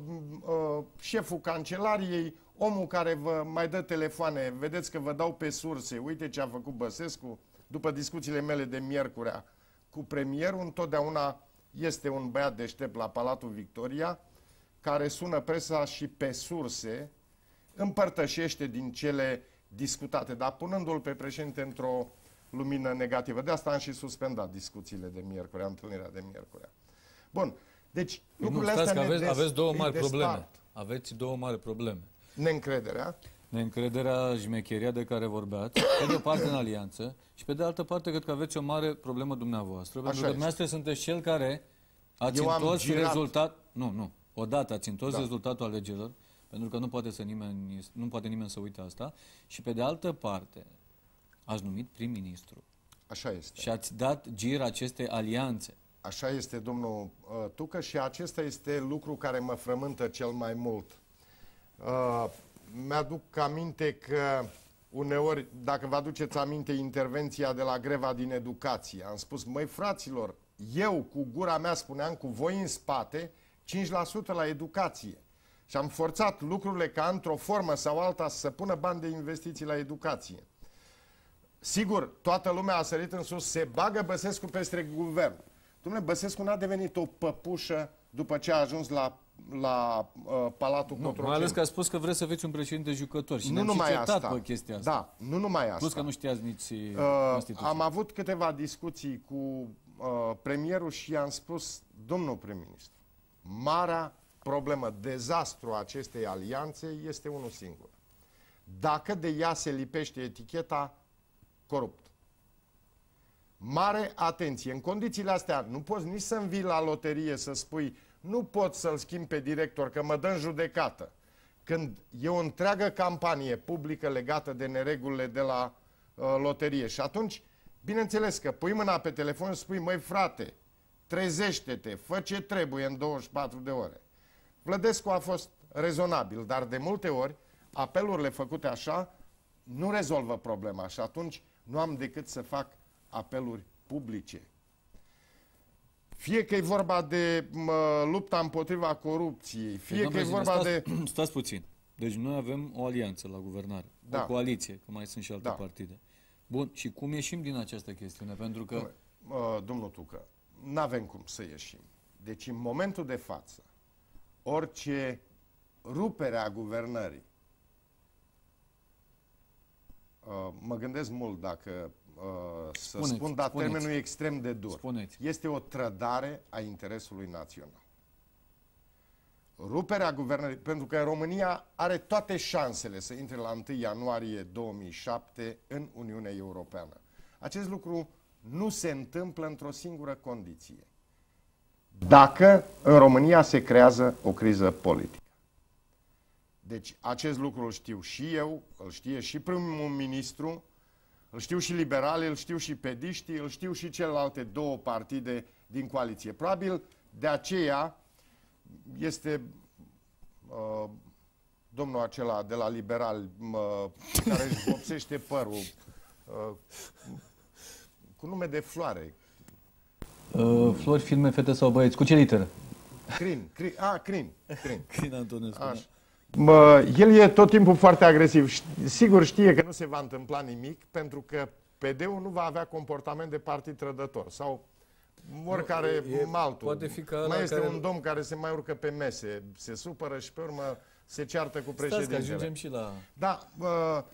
S2: uh, șeful cancelariei, omul care vă mai dă telefoane, vedeți că vă dau pe surse, uite ce a făcut Băsescu, după discuțiile mele de miercurea cu premierul, întotdeauna este un băiat deștept la Palatul Victoria, care sună presa și pe surse împărtășește din cele discutate, dar punându-l pe președinte într-o lumină negativă. De asta am și suspendat discuțiile de miercurea, întâlnirea de miercurea. Bun, deci lucrurile
S1: nu,
S2: astea
S1: că aveți,
S2: des,
S1: aveți două mari probleme. Aveți două mari probleme.
S2: Neîncrederea.
S1: Neîncrederea, șmecheria de care vorbeați, pe de o parte în alianță și pe de altă parte cred că aveți o mare problemă dumneavoastră, pentru că dumneavoastră sunteți cel care ați întors rezultat... Nu, nu. Odată ați întors da. rezultatul alegerilor, pentru că nu poate, să nimeni, nu poate nimeni să uite asta, și pe de altă parte ați numit prim-ministru.
S2: Așa este.
S1: Și ați dat gir acestei alianțe.
S2: Așa este, domnul uh, Tucă, și acesta este lucru care mă frământă cel mai mult. Uh, mi-aduc aminte că uneori, dacă vă aduceți aminte intervenția de la greva din educație, am spus, măi fraților, eu cu gura mea spuneam, cu voi în spate, cinci la sută la educație. Și am forțat lucrurile ca într-o formă sau alta să pună bani de investiții la educație. Sigur, toată lumea a sărit în sus, se bagă Băsescu peste guvern. Dom'le, Băsescu n-a devenit o păpușă după ce a ajuns la, la uh, Palatul Cotroceni.
S1: Mai ales că a spus că vreți să fiți un președinte jucător și
S2: nu
S1: ne-am
S2: numai
S1: și certat
S2: asta.
S1: pe chestia asta.
S2: Da, nu numai asta.
S1: Plus că nu știați nici uh, Constituția.
S2: Am avut câteva discuții cu uh, premierul și i-am spus, domnul prim-ministru, marea problemă, dezastru acestei alianțe este unul singur. Dacă de ea se lipește eticheta corupt. Mare atenție. În condițiile astea nu poți nici să învii la loterie să spui nu pot să-l schimb pe director că mă dă în judecată. Când e o întreagă campanie publică legată de neregulile de la uh, loterie. Și atunci, bineînțeles că pui mâna pe telefon și spui, măi frate, trezește-te, fă ce trebuie în douăzeci și patru de ore. Vlădescu a fost rezonabil, dar de multe ori apelurile făcute așa nu rezolvă problema și atunci nu am decât să fac apeluri publice. Fie că e vorba de mă, lupta împotriva corupției, fie
S1: păi,
S2: că e vorba
S1: stați,
S2: de...
S1: Stați puțin. Deci noi avem o alianță la guvernare, da. o coaliție, că mai sunt și alte da. partide. Bun, și cum ieșim din această chestiune? Pentru că...
S2: Uh, domnul Tucă, n-avem cum să ieșim. Deci în momentul de față, orice rupere a guvernării, uh, mă gândesc mult dacă uh, să
S1: spuneți,
S2: spun, dar
S1: spuneți.
S2: termenul e extrem de dur.
S1: Spuneți.
S2: Este o trădare a interesului național. Ruperea guvernării, pentru că România are toate șansele să intre la întâi ianuarie două mii șapte în Uniunea Europeană. Acest lucru nu se întâmplă într-o singură condiție. Dacă în România se creează o criză politică. Deci acest lucru îl știu și eu, îl știe și primul ministru, îl știu și liberalii, îl știu și pediștii, îl știu și celelalte două partide din coaliție. Probabil de aceea este uh, domnul acela de la liberal uh, care își vopsește părul uh, cu nume de floare.
S1: Uh, flori, filme, fete sau băieți? Cu ce literă?
S2: Crin. Crin. A, Crin. Crin.
S1: Crin Antonescu.
S2: Bă, el e tot timpul foarte agresiv. Sigur știe că nu se va întâmpla nimic, pentru că P D-ul nu va avea comportament de partid trădător. Sau oricare
S1: e,
S2: altul.
S1: Poate fi că
S2: mai este
S1: care...
S2: un domn care se mai urcă pe mese, se supără și pe urmă se ceartă cu președintele.
S1: Stați că ajungem și la...
S2: Da, bă,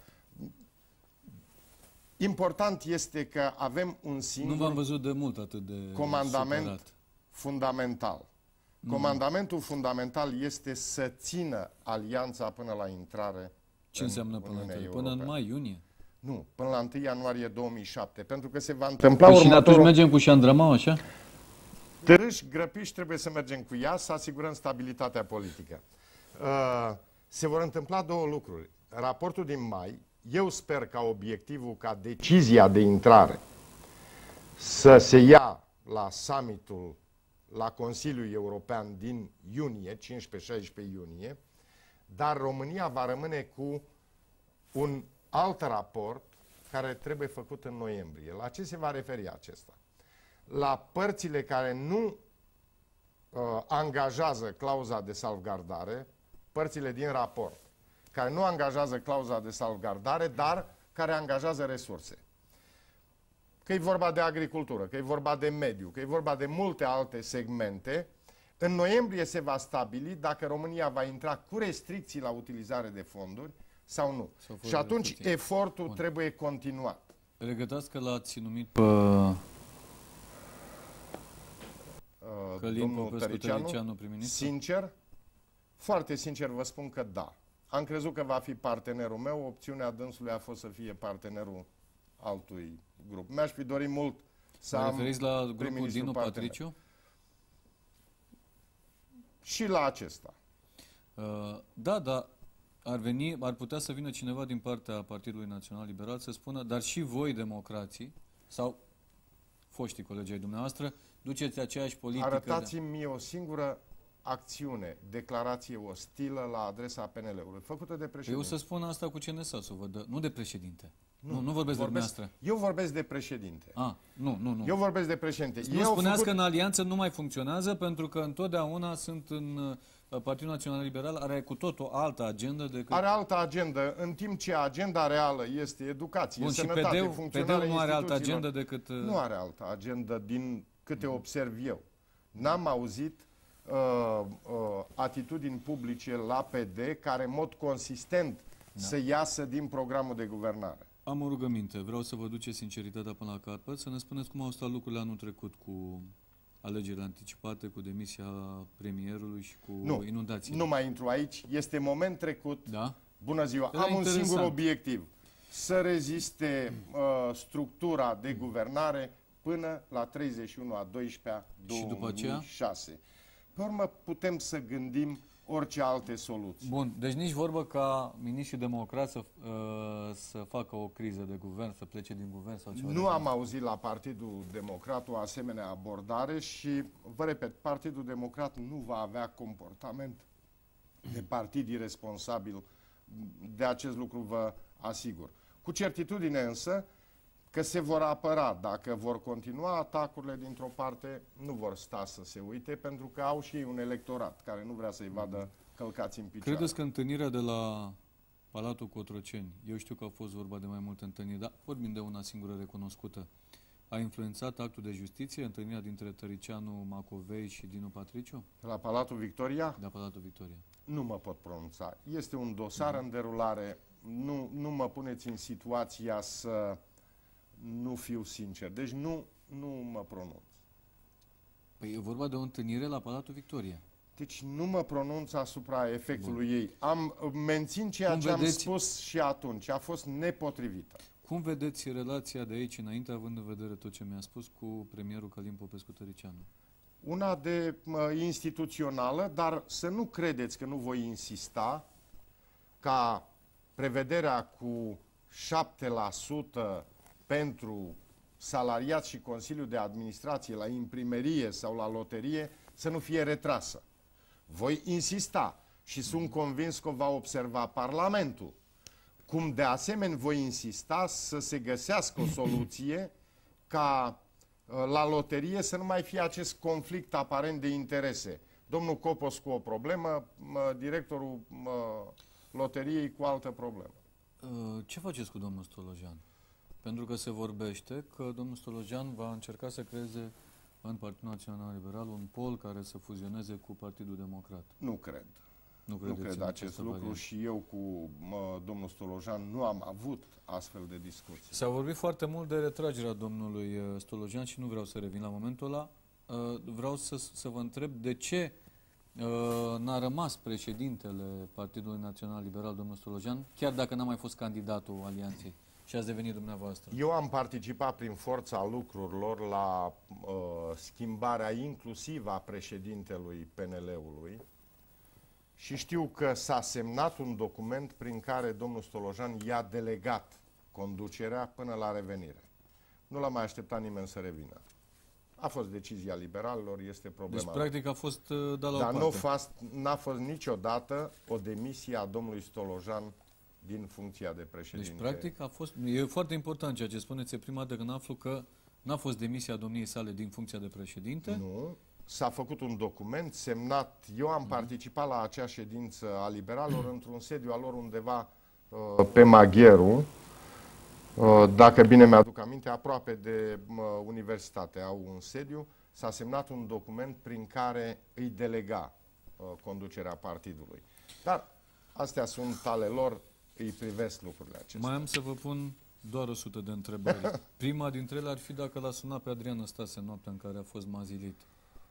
S2: important este că avem un singur...
S1: Nu v-am văzut de mult atât de
S2: comandament
S1: supărat.
S2: fundamental.
S1: Nu.
S2: Comandamentul fundamental este să țină alianța până la intrare.
S1: Ce înseamnă până la Până în mai, iunie?
S2: Nu, până la întâi ianuarie două mii șapte, pentru că se va întâmpla
S1: păi
S2: următorul...
S1: Și atunci mergem cu Șandrămau, așa?
S2: Târâși, grăpiși, trebuie să mergem cu ea, să asigurăm stabilitatea politică. Uh, se vor întâmpla două lucruri. Raportul din mai, eu sper ca obiectivul, ca decizia de intrare să se ia la summitul, la Consiliul European din iunie, cincisprezece șaisprezece iunie, dar România va rămâne cu un alt raport care trebuie făcut în noiembrie. La ce se va referi acesta? La părțile care nu uh, angajează clauza de salvgardare, părțile din raport, care nu angajează clauza de salvgardare, dar care angajează resurse. Că e vorba de agricultură, că e vorba de mediu, că e vorba de multe alte segmente, în noiembrie se va stabili dacă România va intra cu restricții la utilizare de fonduri sau nu. Și atunci restricții. Efortul Bun. trebuie continuat.
S1: Regătați că l-ați numit pe Călin Popescu Tăricianu prim-ministru?
S2: Sincer, foarte sincer vă spun că da. Am crezut că va fi partenerul meu, opțiunea dânsului a fost să fie partenerul altui grup. Mi-aș fi dorit mult să
S1: Vă
S2: am
S1: referiți la grupul Dinu
S2: partener.
S1: Patriciu?
S2: Și la acesta.
S1: Uh, da, da. Ar, veni, ar putea să vină cineva din partea Partidului Național Liberal să spună, dar și voi, democrații, sau foștii colegii ai dumneavoastră, duceți aceeași politică...
S2: Arătați-mi de... o singură acțiune, declarație ostilă la adresa P N L-ului, făcută de președinte.
S1: Eu să spun asta cu C N S A-sul, nu de președinte. Nu, nu, nu vorbesc, vorbesc de dumneavoastră.
S2: Eu vorbesc de președinte.
S1: Ah, nu, nu, nu.
S2: Eu vorbesc de președinte.
S1: Nu spuneați făcut... că în alianță nu mai funcționează pentru că întotdeauna sunt în uh, Partidul Național Liberal, are cu tot o altă agendă decât...
S2: Are altă agendă, în timp ce agenda reală este educație,
S1: Bun,
S2: sănătate,
S1: și
S2: funcționarea
S1: P D-ul nu are altă agendă decât... Uh...
S2: Nu are altă agendă din câte mm. observ eu. N-am auzit uh, uh, atitudini publice la P D care în mod consistent da. să iasă din programul de guvernare.
S1: Am o rugăminte, vreau să vă duceți sinceritatea până la capăt, să ne spuneți cum au stat lucrurile anul trecut cu alegerile anticipate, cu demisia premierului și cu
S2: nu,
S1: inundațiile.
S2: Nu mai intru aici, este moment trecut.
S1: Da?
S2: Bună ziua, Era am interesant. un singur obiectiv, să reziste uh, structura de guvernare până la treizeci și unu a doisprezecea două mii șase. Pe urmă putem să gândim orice alte soluții.
S1: Bun, deci nici vorbă ca miniștrii democrați să, uh, să facă o criză de guvern, să plece din guvern sau ceva.
S2: Nu am auzit la Partidul Democrat o asemenea abordare și, vă repet, Partidul Democrat nu va avea comportament de partid irresponsabil. De acest lucru vă asigur. Cu certitudine însă că se vor apăra. Dacă vor continua atacurile dintr-o parte, nu vor sta să se uite, pentru că au și ei un electorat care nu vrea să-i vadă călcați în picioare.
S1: Credeți că întâlnirea de la Palatul Cotroceni, eu știu că a fost vorba de mai multe întâlniri, dar vorbim de una singură recunoscută, a influențat actul de justiție, întâlnirea dintre Tăricianu, Macovei și Dinu Patriciu?
S2: La Palatul Victoria?
S1: La Palatul Victoria.
S2: Nu mă pot pronunța. Este un dosar mm. în derulare. Nu, nu mă puneți în situația să nu fiu sincer. Deci nu, nu mă pronunț.
S1: Păi e vorba de o întâlnire la Palatul Victoria.
S2: Deci nu mă pronunț asupra efectului Bun. ei. Am mențin ceea
S1: Cum
S2: ce
S1: vedeți...
S2: am spus și atunci. A fost nepotrivită.
S1: Cum vedeți relația de aici înainte, având în vedere tot ce mi-a spus, cu premierul Călin Popescu Tăricianu?
S2: Una de uh, instituțională, dar să nu credeți că nu voi insista ca prevederea cu șapte la sută pentru salariați și Consiliul de Administrație la imprimerie sau la loterie să nu fie retrasă. Voi insista și sunt convins că va observa Parlamentul. Cum de asemenea voi insista să se găsească o soluție ca la loterie să nu mai fie acest conflict aparent de interese. Domnul Copos cu o problemă, directorul loteriei cu altă problemă.
S1: Ce faceți cu domnul Stolojan? Pentru că se vorbește că domnul Stolojan va încerca să creeze în Partidul Național Liberal un pol care să fuzioneze cu Partidul Democrat.
S2: Nu cred.
S1: Nu,
S2: nu cred acest lucru variant. Și eu cu mă, domnul Stolojan nu am avut astfel de discuții.
S1: S-a vorbit foarte mult de retragerea domnului Stolojan și nu vreau să revin la momentul ăla. Vreau să, să vă întreb de ce n-a rămas președintele Partidului Național Liberal, domnul Stolojan, chiar dacă n-a mai fost candidatul alianței și ați devenit dumneavoastră.
S2: Eu am participat prin forța lucrurilor la uh, schimbarea inclusivă a președintelui P N L-ului și știu că s-a semnat un document prin care domnul Stolojan i-a delegat conducerea până la revenire. Nu l-a mai așteptat nimeni să revină. A fost decizia liberalilor, este problema.
S1: Deci, practic, a fost uh, dat la
S2: Dar
S1: o
S2: nu
S1: parte.
S2: n-a fost niciodată o demisie a domnului Stolojan din funcția de președinte.
S1: Deci, practic, a fost... E foarte important ceea ce spuneți. E prima dată când aflu că n-a fost demisia domniei sale din funcția de președinte.
S2: Nu. S-a făcut un document semnat. Eu am participat la acea ședință a liberalilor într-un sediu al lor undeva uh, pe Magheru. Uh, dacă bine mi-aduc aminte, aproape de uh, universitate au un sediu. S-a semnat un document prin care îi delega uh, conducerea partidului. Dar astea sunt ale lor, îi privesc lucrurile acestea.
S1: Mai am să vă pun doar o sută de întrebări. Prima dintre ele ar fi dacă l-a sunat pe Adrian Năstase noaptea în care a fost mazilit.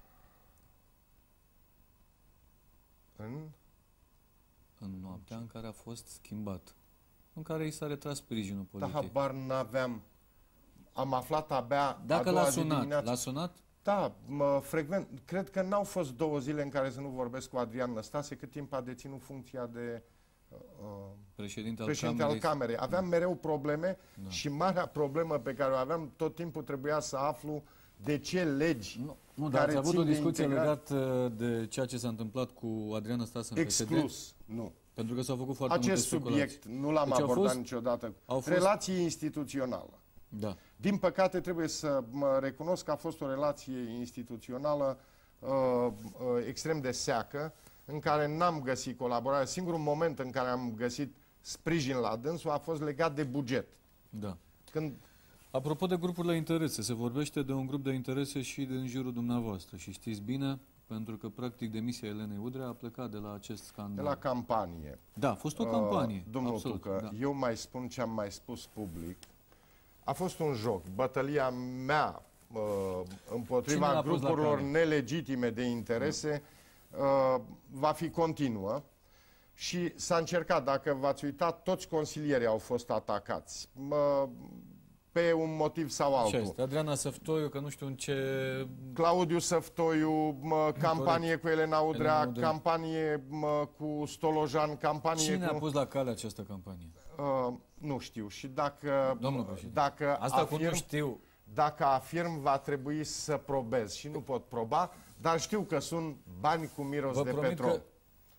S2: În?
S1: În noaptea în care a fost schimbat. În care i s-a retras sprijinul politic.
S2: Da, habar n-aveam. Am aflat abia
S1: Dacă l-a sunat, l-a sunat?
S2: Da, mă, frecvent. Cred că n-au fost două zile în care să nu vorbesc cu Adrian Năstase, cât timp a deținut funcția de uh,
S1: președinte,
S2: președinte al Camerei. Aveam mereu probleme da. Și marea problemă pe care o aveam, tot timpul trebuia să aflu de ce legi.
S1: Nu, nu dar ați avut o discuție legată de ceea ce s-a întâmplat cu Adrian Năstase în
S2: Exclus,
S1: P S D?
S2: nu.
S1: Pentru că s-au făcut foarte
S2: Acest
S1: multe
S2: subiect nu l-am deci abordat fost, niciodată. Fost... Relație instituțională.
S1: Da.
S2: Din păcate trebuie să mă recunosc că a fost o relație instituțională uh, uh, extrem de seacă, în care n-am găsit colaborare. Singurul moment în care am găsit sprijin la dânsul a fost legat de buget.
S1: Da.
S2: Când...
S1: Apropo de grupurile interese, se vorbește de un grup de interese și din jurul dumneavoastră și știți bine, pentru că practic demisia Elenei Udrea a plecat de la acest scandal.
S2: De la campanie.
S1: Da, a fost o campanie.
S2: Uh, domnul
S1: absolut,
S2: Tucă,
S1: da.
S2: eu mai spun ce am mai spus public. A fost un joc. Bătălia mea uh, împotriva grupurilor nelegitime de interese uh, va fi continuă și s-a încercat, dacă v-ați uitat, toți consilierii au fost atacați. Uh, pe un motiv sau altul.
S1: Ce Adriana Săftoiu, că nu știu în ce...
S2: Claudiu Săftoiu, mă, campanie cu Elena Udrea, Elena Udrea. campanie mă, cu Stolojan, campanie
S1: Cine
S2: cu...
S1: a pus la cale această campanie?
S2: Uh, nu știu. Și dacă...
S1: Domnul președinte,
S2: dacă
S1: asta
S2: afirm,
S1: cum nu știu.
S2: Dacă afirm, va trebui să probez. Și nu pot proba, dar știu că sunt bani cu miros
S1: Vă
S2: de petrol.
S1: Că...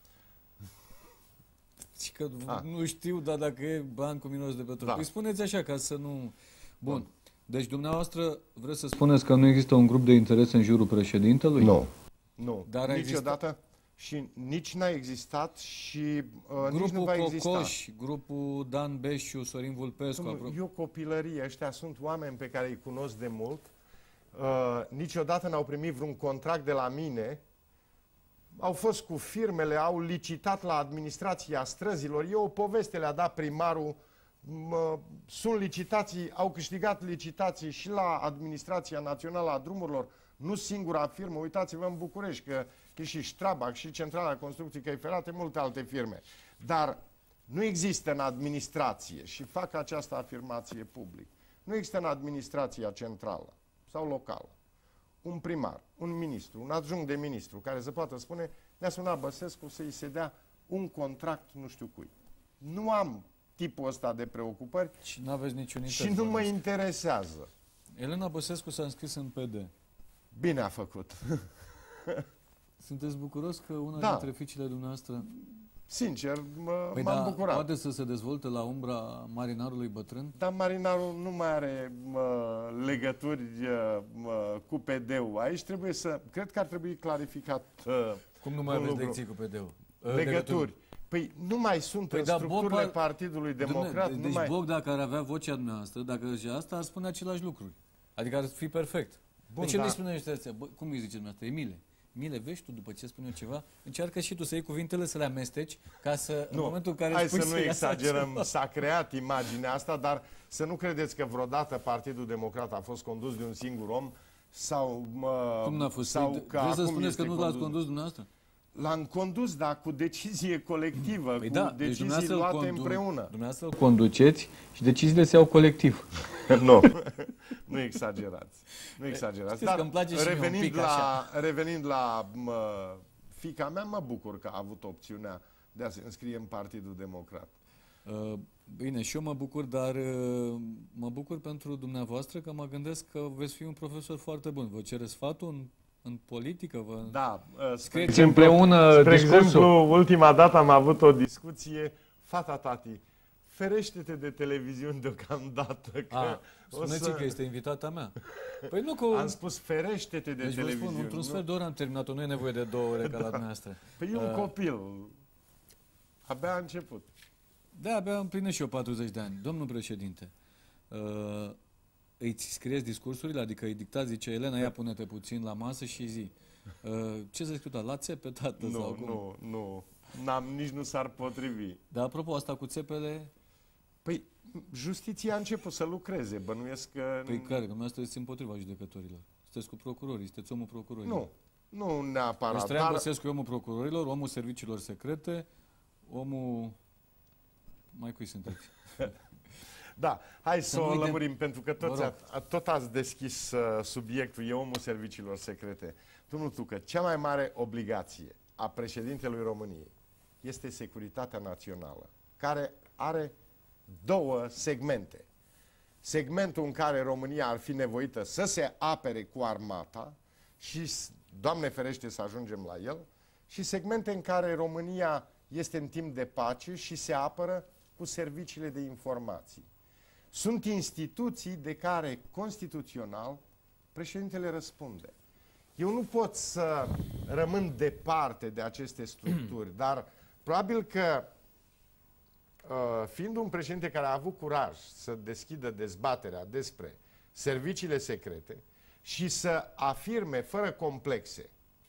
S1: Și că ah. nu știu, dar dacă e bani cu miros de petrol. Da. Păi spuneți așa, ca să nu... Bun. Bun. Deci dumneavoastră vreți să spuneți că nu există un grup de interese în jurul președintelui?
S2: Nu. Nu.
S1: Dar
S2: niciodată exista... și nici n-a existat și uh,
S1: grupul
S2: nici nu va exista.
S1: Cocoș, grupul Dan Beșiu, Sorin Vulpescu...
S2: Cum, eu copilărie, ăștia sunt oameni pe care îi cunosc de mult. Uh, niciodată n-au primit vreun contract de la mine. Au fost cu firmele, au licitat la administrația străzilor. E o poveste, le-a dat primarul. Mă, sunt licitații, au câștigat licitații și la Administrația Națională a Drumurilor, nu singura firmă, uitați-vă în București, că e și Strabag, și Centrala Construcții Căi Ferate, multe alte firme. Dar nu există în administrație, și fac această afirmație public, nu există în administrația centrală sau locală un primar, un ministru, un adjunct de ministru, care să poată spune, ne-a sunat Băsescu să-i se dea un contract nu știu cui. Nu am tipul ăsta de preocupări
S1: și, n-aveți niciun
S2: și nu mă interesează.
S1: Elena Băsescu s-a înscris în P D.
S2: Bine a făcut.
S1: Sunteți bucuros că una
S2: da.
S1: dintre fiicele dumneavoastră...
S2: Sincer, m-am
S1: păi
S2: da,
S1: bucurat. Poate să se dezvolte la umbra marinarului bătrân?
S2: Dar marinarul nu mai are mă, legături mă, cu P D-ul. Aici trebuie să... Cred că ar trebui clarificat uh,
S1: Cum nu mai aveți lecții cu P D-ul?
S2: Legături. legături. Păi nu mai sunt păi în da, structurile Bob, Partidului Democrat.
S1: Deci
S2: nu mai...
S1: Boc, dacă ar avea vocea dumneavoastră, dacă și asta, ar spune același lucruri. Adică ar fi perfect. Bun, de ce da. nu-i spune ăștia? Cum îi zice dumneavoastră? Emile. Mile, vezi tu, după ce spune eu ceva, încearcă și tu să iei cuvintele, să le amesteci, ca să,
S2: nu,
S1: în momentul în care
S2: hai
S1: spui
S2: să nu exagerăm, s-a creat imaginea asta, dar să nu credeți că vreodată Partidul Democrat a fost condus de un singur om, sau... Mă,
S1: Cum n-a fost?
S2: Sau că
S1: vreți să spuneți că nu l-ați condus dumneavoastră?
S2: L-am condus, dar cu decizie colectivă, păi cu da, decizii deci luate condu- împreună.
S1: Dumneavoastră îl conduceți și deciziile se iau colectiv.
S2: Nu, nu exagerați. Nu exagerați.
S1: Știți că îmi place și
S2: revenind,
S1: un pic
S2: la,
S1: așa.
S2: revenind la mă, fiica mea, mă bucur că a avut opțiunea de a se înscrie în Partidul Democrat.
S1: Uh, bine, și eu mă bucur, dar uh, mă bucur pentru dumneavoastră că mă gândesc că veți fi un profesor foarte bun. Vă cere sfatul în în politică, vă
S2: da,
S1: scrieți împreună
S2: spre
S1: discursul.
S2: exemplu, ultima dată am avut o discuție, fata tati, ferește-te de televiziuni deocamdată. Că
S1: A, spuneți să... că este invitata mea. Păi nu că...
S2: Am spus ferește-te de
S1: deci
S2: televiziuni.
S1: Spun, într-un sfert de oră am terminat-o, nu e nevoie de două ore ca la dumneavoastră.
S2: Păi e un uh... copil. Abia a început.
S1: Da, abia împlinesc și eu patruzeci de ani. Domnul președinte, uh... îi scrieți discursurile, adică îi dictați, zice Elena, ia pune-te puțin la masă și zi. Uh, ce să discuta? La țepe, tată?
S2: Nu,
S1: sau
S2: nu, nu. N-am, nici nu s-ar potrivi.
S1: Dar apropo, asta cu țepele...
S2: Păi, justiția a început să lucreze, bănuiesc că...
S1: Păi care? Că dumneavoastră sunteți împotriva judecătorilor. Sunteți cu procurorii, sunteți omul procurorilor.
S2: Nu, nu neapărat.
S1: Deci Traian Băsescu e omul procurorilor, omul serviciilor secrete, omul... Mai cui sunteți?
S2: Da, hai să, să o lămurim, pentru că toți a, a, tot ați deschis uh, subiectul, e omul serviciilor secrete. Domnul Tucă, cea mai mare obligație a președintelui României este securitatea națională, care are două segmente. Segmentul în care România ar fi nevoită să se apere cu armata și, Doamne ferește, să ajungem la el, și segmente în care România este în timp de pace și se apără cu serviciile de informații. Sunt instituții de care, constituțional, președintele răspunde. Eu nu pot să rămân departe de aceste structuri, dar probabil că, fiind un președinte care a avut curaj să deschidă dezbaterea despre serviciile secrete și să afirme fără complexe,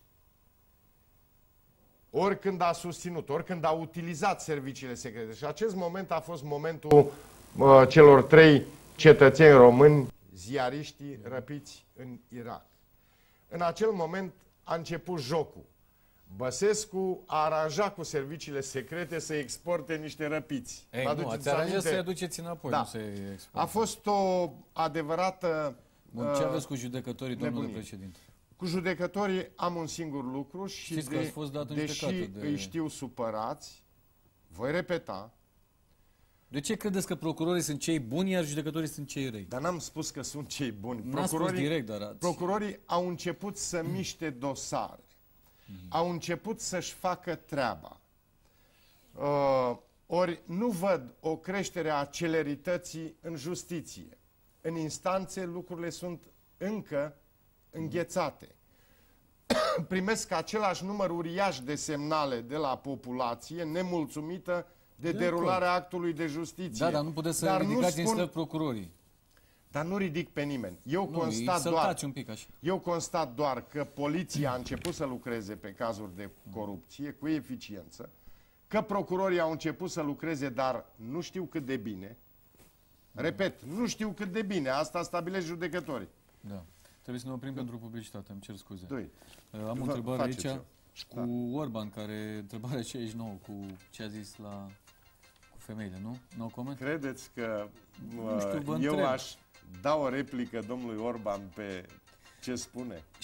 S2: oricând a susținut, oricând a utilizat serviciile secrete, și acest moment a fost momentul uh, celor trei cetățeni români, ziariștii răpiți în Irak. În acel moment a început jocul. Băsescu a aranjat cu serviciile secrete să exporte niște răpiți.
S1: Ei, nu, ați aranjat să-i aduceți înapoi,
S2: da.
S1: nu să-i exporte.
S2: A fost o adevărată...
S1: Bun, ce aveți cu judecătorii, domnule președinte?
S2: Cu judecătorii am un singur lucru și
S1: știți
S2: de,
S1: că ați fost dat în
S2: deși
S1: de...
S2: îi știu supărați, voi repeta.
S1: De ce credeți că procurorii sunt cei buni, iar judecătorii sunt cei răi?
S2: Dar n-am spus că sunt cei buni.
S1: N-ați spus direct, dar ați...
S2: Procurorii au început să miște dosare. Mm-hmm. Au început să-și facă treaba. Uh, ori nu văd o creștere a celerității în justiție. În instanțe lucrurile sunt încă înghețate. Primesc același număr uriaș de semnale de la populație nemulțumită de, de derularea acord. actului de justiție.
S1: Da, dar nu puteți să dar ridicați spun... în stări procurorii.
S2: Dar nu ridic pe nimeni. Eu,
S1: nu,
S2: constat doar,
S1: un pic așa.
S2: eu constat doar că poliția a început să lucreze pe cazuri de corupție cu eficiență, că procurorii au început să lucreze, dar nu știu cât de bine. Repet, nu știu cât de bine. Asta stabilesc judecătorii.
S1: Da. Trebuie să ne oprim pentru publicitate, îmi cer scuze.
S2: Doi.
S1: Am o întrebare aici eu. cu da. Orban, care, întrebarea cincizeci și nouă, cu ce a zis la cu femeile, nu? No comment?
S2: Credeți că
S1: nu știu,
S2: eu întreb. aș da o replică domnului Orban pe ce spune?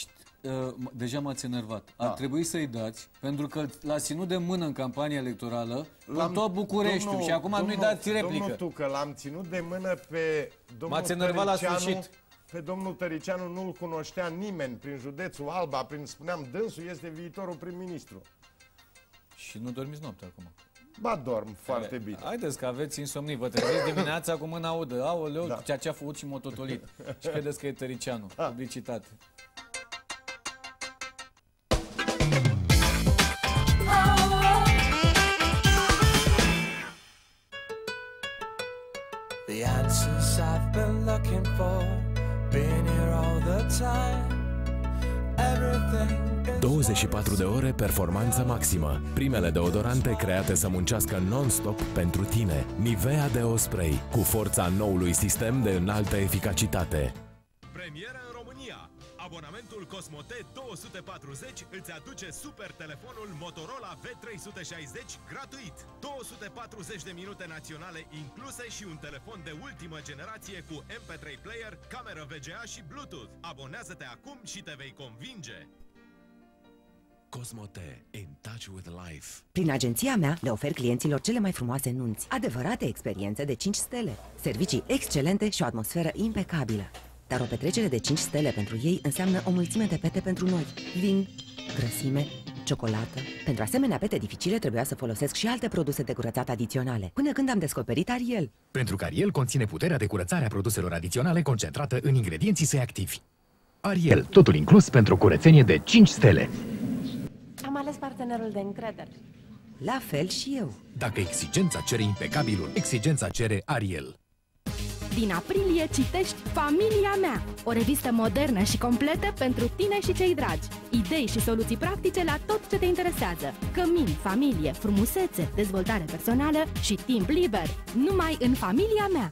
S1: uh, deja m-ați enervat.
S2: Da.
S1: Ar trebui să-i dați, pentru că l-ați ținut de mână în campania electorală, în tot Bucureștiul,
S2: domnul,
S1: și acum
S2: domnul,
S1: nu-i dați replică.
S2: Domnul Tucă, l-am ținut de mână pe domnul
S1: M-ați enervat la
S2: Tăricianu.
S1: sfârșit.
S2: Pe domnul Tăricianu nu-l cunoștea nimeni prin județul Alba, prin, spuneam, dânsul este viitorul prim-ministru.
S1: Și nu dormiți noaptea acum.
S2: Ba, dorm foarte bine.
S1: Haideți că aveți insomnii, vă treziți dimineața cu mâna udă. Aoleu,
S2: Da.
S1: ceea ce a făcut și mototolit. Și credeți că e Tăricianu.
S2: Da.
S1: Publicitate.
S21: The answers I've been looking for, been here all the time. Everything
S6: douăzeci și patru de ore performanță maximă. Primele deodorante create să muncească non-stop pentru tine. Nivea Deo Spray, cu forța noului sistem de înaltă eficacitate.
S11: Premieră în România! Abonamentul Cosmote două sute patruzeci îți aduce super telefonul Motorola V trei sute șaizeci gratuit. două sute patruzeci de minute naționale incluse și un telefon de ultimă generație cu M P trei player, cameră V G A și Bluetooth. Abonează-te acum și te vei convinge!
S6: Cosmote, in touch with life.
S3: Prin agenția mea le ofer clienților cele mai frumoase nunți, adevărate experiențe de cinci stele, servicii excelente și o atmosferă impecabilă. Dar o petrecere de cinci stele pentru ei înseamnă o mulțime de pete pentru noi. Vin, grăsime, ciocolată. Pentru asemenea pete dificile trebuia să folosesc și alte produse de curățat adiționale, până când am descoperit Ariel.
S13: Pentru că Ariel conține puterea de curățare a produselor adiționale concentrată în ingredienții săi activi. Ariel, totul inclus pentru o curățenie de cinci stele.
S14: Am ales partenerul de încredere.
S3: La fel și eu.
S13: Dacă exigența cere impecabilul, exigența cere Ariel.
S15: Din aprilie citești Familia Mea, o revistă modernă și completă pentru tine și cei dragi. Idei și soluții practice la tot ce te interesează. Cămin, familie, frumusețe, dezvoltare personală și timp liber. Numai în Familia Mea.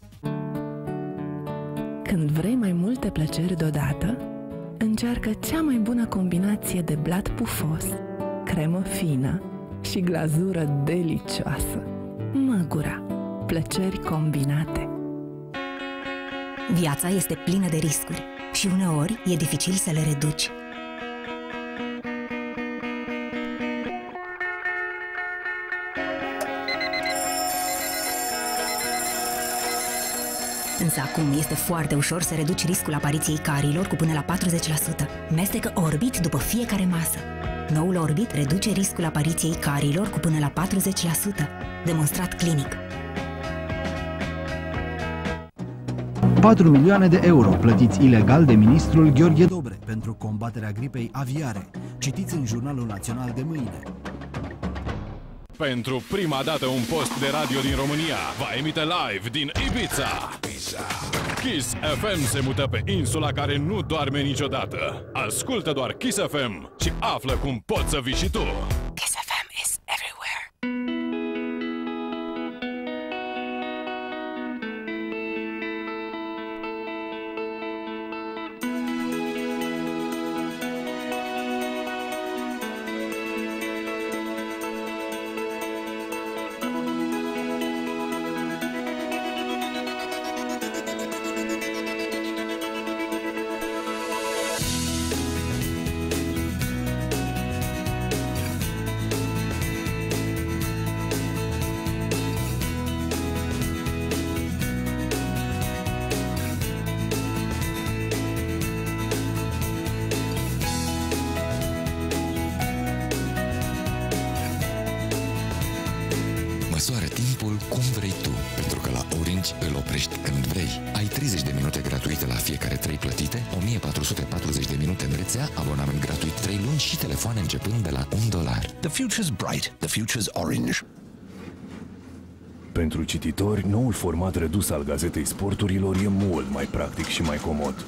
S16: Când vrei mai multe plăceri deodată, încearcă cea mai bună combinație de blat pufos, cremă fină și glazură delicioasă. Măgura. Plăceri combinate.
S23: Viața este plină de riscuri și uneori e dificil să le reduci. Însă acum este foarte ușor să reduci riscul apariției carilor cu până la patruzeci la sută. Mestecă Orbit după fiecare masă. Noul Orbit reduce riscul apariției carilor cu până la patruzeci la sută. Demonstrat clinic.
S17: patru milioane de euro plătiți ilegal de ministrul Gheorghe Dobre pentru combaterea gripei aviare. Citiți în Jurnalul Național de mâine.
S11: Pentru prima dată un post de radio din România va emite live din Ibiza. Kiss F M se mută pe insula care nu doarme niciodată. Ascultă doar Kiss F M și află cum poți să vii și tu.
S23: Kiss F M is everywhere.
S18: Măsoară timpul cum vrei tu, pentru că la Orange îl oprești când vrei. Ai treizeci de minute gratuite la fiecare trei plătite, o mie patru sute patruzeci de minute în rețea, abonament gratuit trei luni și telefoane începând de la un dolar.
S4: The future's bright, the future's orange.
S11: Pentru cititori, noul format redus al gazetei sporturilor e mult mai practic și mai comod.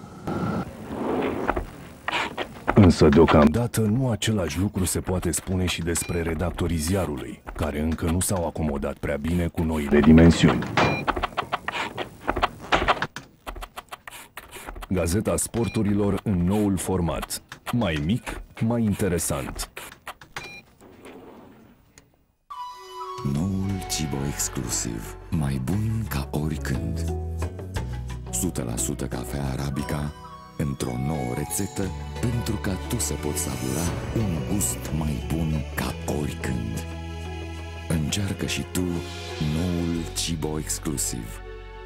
S11: Însă, deocamdată, nu același lucru se poate spune și despre redactorii ziarului, care încă nu s-au acomodat prea bine cu noile dimensiuni. Gazeta sporturilor în noul format. Mai mic, mai interesant.
S18: Noul Cibo Exclusiv. Mai bun ca oricând. o sută la sută cafea arabica, într-o nouă rețetă pentru ca tu să poți savura un gust mai bun ca oricând. Încearcă și tu noul Cibo Exclusiv.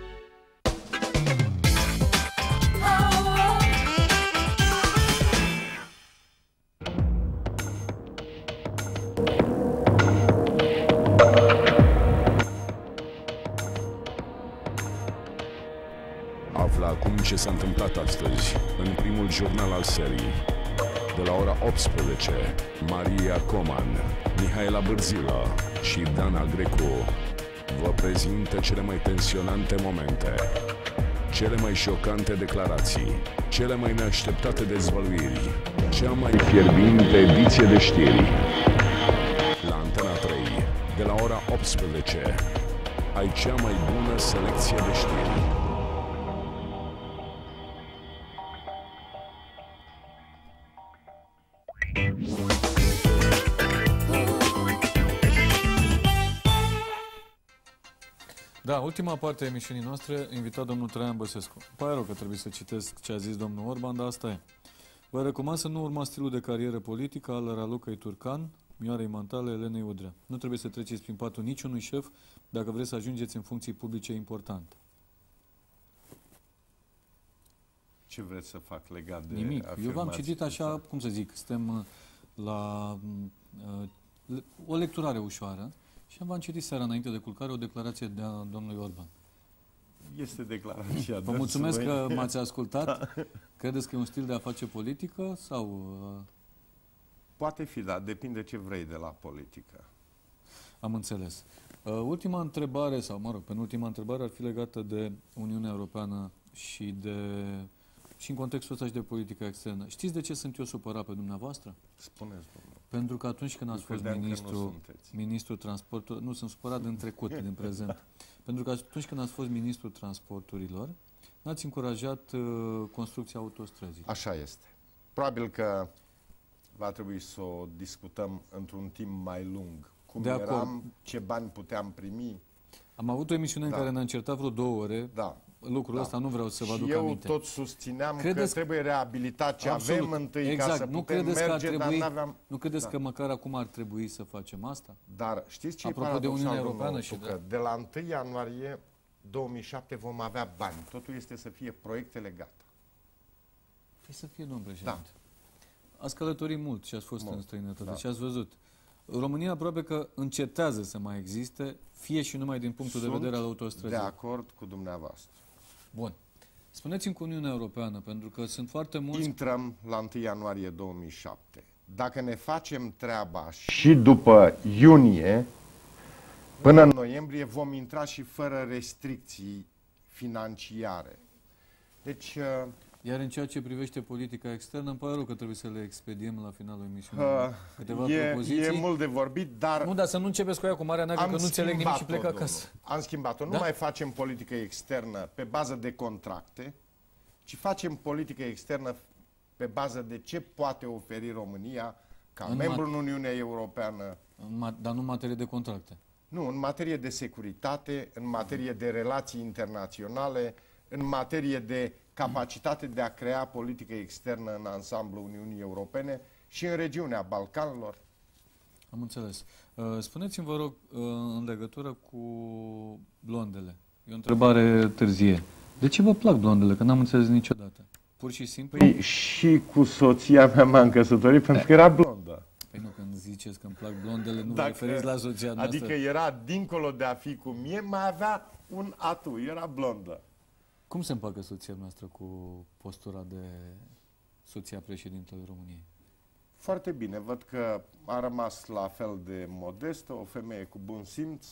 S7: Află acum ce s-a întâmplat astăzi în primul jurnal al serii. De la ora optsprezece, Maria Coman, Mihaela Bârzilă și Dana Grecu vă prezintă cele mai tensionante momente, cele mai șocante declarații, cele mai neașteptate dezvăluiri, cea mai fierbinte ediție de știri. La Antena trei, de la ora optsprezece, ai cea mai bună selecție de știri.
S1: Da, ultima parte a emisiunii noastre, invitat domnul Traian Băsescu. Îmi pare rău că trebuie să citesc ce a zis domnul Orban, dar asta e. Vă recomand să nu urmați stilul de carieră politică al Ralucăi Turcan, Mioarei Mantale, Elenei Udrea. Nu trebuie să treceți prin patul niciunui șef dacă vreți să ajungeți în funcții publice importante.
S2: Ce vreți să fac legat de
S1: Nimic. Eu v-am citit așa,
S2: asta?
S1: cum să zic, suntem la uh, o lecturare ușoară. Și v-am citit seara înainte de culcare o declarație de a domnului Orban.
S2: Este declarația.
S1: Vă mulțumesc că m-ați ascultat. Credeți că e un stil de a face politică sau...
S2: Poate fi, dar depinde ce vrei de la politică.
S1: Am înțeles. Uh, ultima întrebare, sau mă rog, penultima întrebare ar fi legată de Uniunea Europeană și de... și în contextul ăsta și de politică externă. Știți de ce sunt eu supărat pe dumneavoastră?
S2: Spuneți, domnule.
S1: Pentru că atunci când ați fost ministru, ministrul transporturilor, nu, sunt supărat din trecut, din prezent. Pentru că atunci când ați fost ministrul transporturilor, n-ați încurajat uh, construcția autostrăzii.
S2: Așa este. Probabil că va trebui să o discutăm într-un timp mai lung. Cum
S1: de
S2: eram,
S1: acord.
S2: Ce bani puteam primi.
S1: Am avut o emisiune da. în care ne-am certat vreo două ore.
S2: Da.
S1: Lucrul
S2: da.
S1: ăsta nu vreau să vă aduc
S2: și eu
S1: aminte.
S2: tot susțineam
S1: credeți
S2: că trebuie reabilitat ce
S1: absolut.
S2: avem întâi
S1: exact.
S2: ca să
S1: nu
S2: putem
S1: credeți
S2: merge,
S1: că ar trebui,
S2: dar n-aveam...
S1: Nu credeți
S2: da.
S1: că măcar acum ar trebui să facem asta?
S2: Dar știți ce
S1: Apropo de Uniunea Europeană și
S2: de... de la întâi ianuarie două mii șapte vom avea bani. Totul este să fie proiectele gata.
S1: Păi să fie, domnul președinte.
S2: Da.
S1: Ați călătorit mult și ați fost
S2: mult.
S1: în străinătate
S2: Da.
S1: și ați văzut. România aproape că încetează să mai existe, fie și numai din punctul
S2: Sunt
S1: de vedere al autostrăzii.
S2: de acord cu dumneavoastră.
S1: Bun. Spuneți-mi cu Uniunea Europeană, pentru că sunt foarte mulți...
S2: Intrăm la întâi ianuarie două mii șapte. Dacă ne facem treaba și după iunie, până în noiembrie, vom intra și fără restricții financiare. Deci...
S1: Iar în ceea ce privește politica externă, îmi pare rău că trebuie să le expediem la finalul emisiunii.
S2: Uh,
S1: Câteva
S2: e,
S1: propoziții.
S2: e mult de vorbit, dar...
S1: Nu, dar să nu începeți cu ea cu Marea Neagră, că nu înțeleg nimic și plec acasă.
S2: Am schimbat-o.
S1: Da?
S2: Nu mai facem politică externă pe bază de contracte, ci facem politică externă pe bază de ce poate oferi România ca
S1: în
S2: membru în Uniunea Europeană.
S1: În dar nu în materie de contracte.
S2: Nu, în materie de securitate, în materie de relații internaționale, în materie de capacitate de a crea politică externă în ansamblu Uniunii Europene și în regiunea Balcanilor.
S1: Am înțeles. Spuneți-mi, vă rog, în legătură cu blondele. E o întrebare târzie. De ce vă plac blondele? Că n-am înțeles niciodată. Pur și simplu?
S2: Păi și cu soția mea m-am căsătorit pentru că era blondă.
S1: Păi nu, când ziceți că îmi plac blondele, nu
S2: Dacă,
S1: vă referiți la soția noastră.
S2: Adică era, dincolo de a fi cum e, mai avea un atu, era blondă.
S1: Cum se împacă soția noastră cu postura de soția președintelui României?
S2: Foarte bine. Văd că a rămas la fel de modestă, o femeie cu bun simț,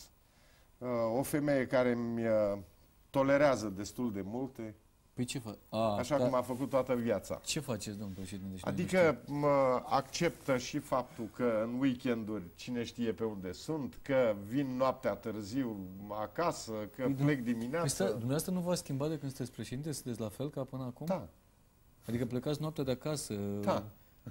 S2: o femeie care îmi tolerează destul de multe.
S1: Păi ce fac? A,
S2: așa
S1: da.
S2: cum a făcut toată viața.
S1: Ce faceți, domnul președinte?
S2: Adică mă acceptă și faptul că în weekenduri cine știe pe unde sunt, că vin noaptea târziu acasă, că păi plec dimineața.
S1: Păi stă, dumneavoastră nu v-a schimbat de când sunteți președinte? Sunteți la fel ca până acum?
S2: Da.
S1: Adică plecați noaptea de acasă?
S2: Da.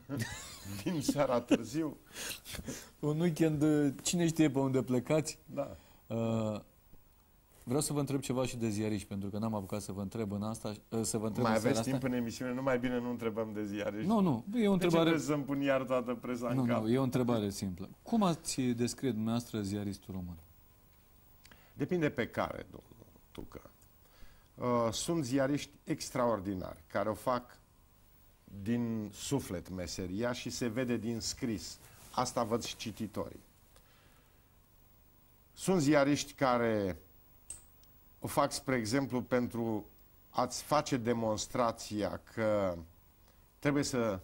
S2: Vin seara târziu.
S1: Un weekend, cine știe pe unde plecați?
S2: Da.
S1: Uh, Vreau să vă întreb ceva și de ziariști, pentru că n-am apucat să vă întreb în asta, să vă întreb
S2: Mai
S1: în
S2: aveți
S1: asta.
S2: timp în emisiune, nu mai bine nu întrebăm de ziariști.
S1: Nu, nu, e o întrebare...
S2: De ce să-mi pun iar toată presa în
S1: Nu,
S2: cap?
S1: nu, e o întrebare simplă. Cum ați descrie dumneavoastră ziaristul român?
S2: Depinde pe care, domnul Tucă. Uh, sunt ziariști extraordinari, care o fac din suflet meseria și se vede din scris. Asta văd și cititorii. Sunt ziariști care o fac, spre exemplu, pentru a-ți face demonstrația că trebuie să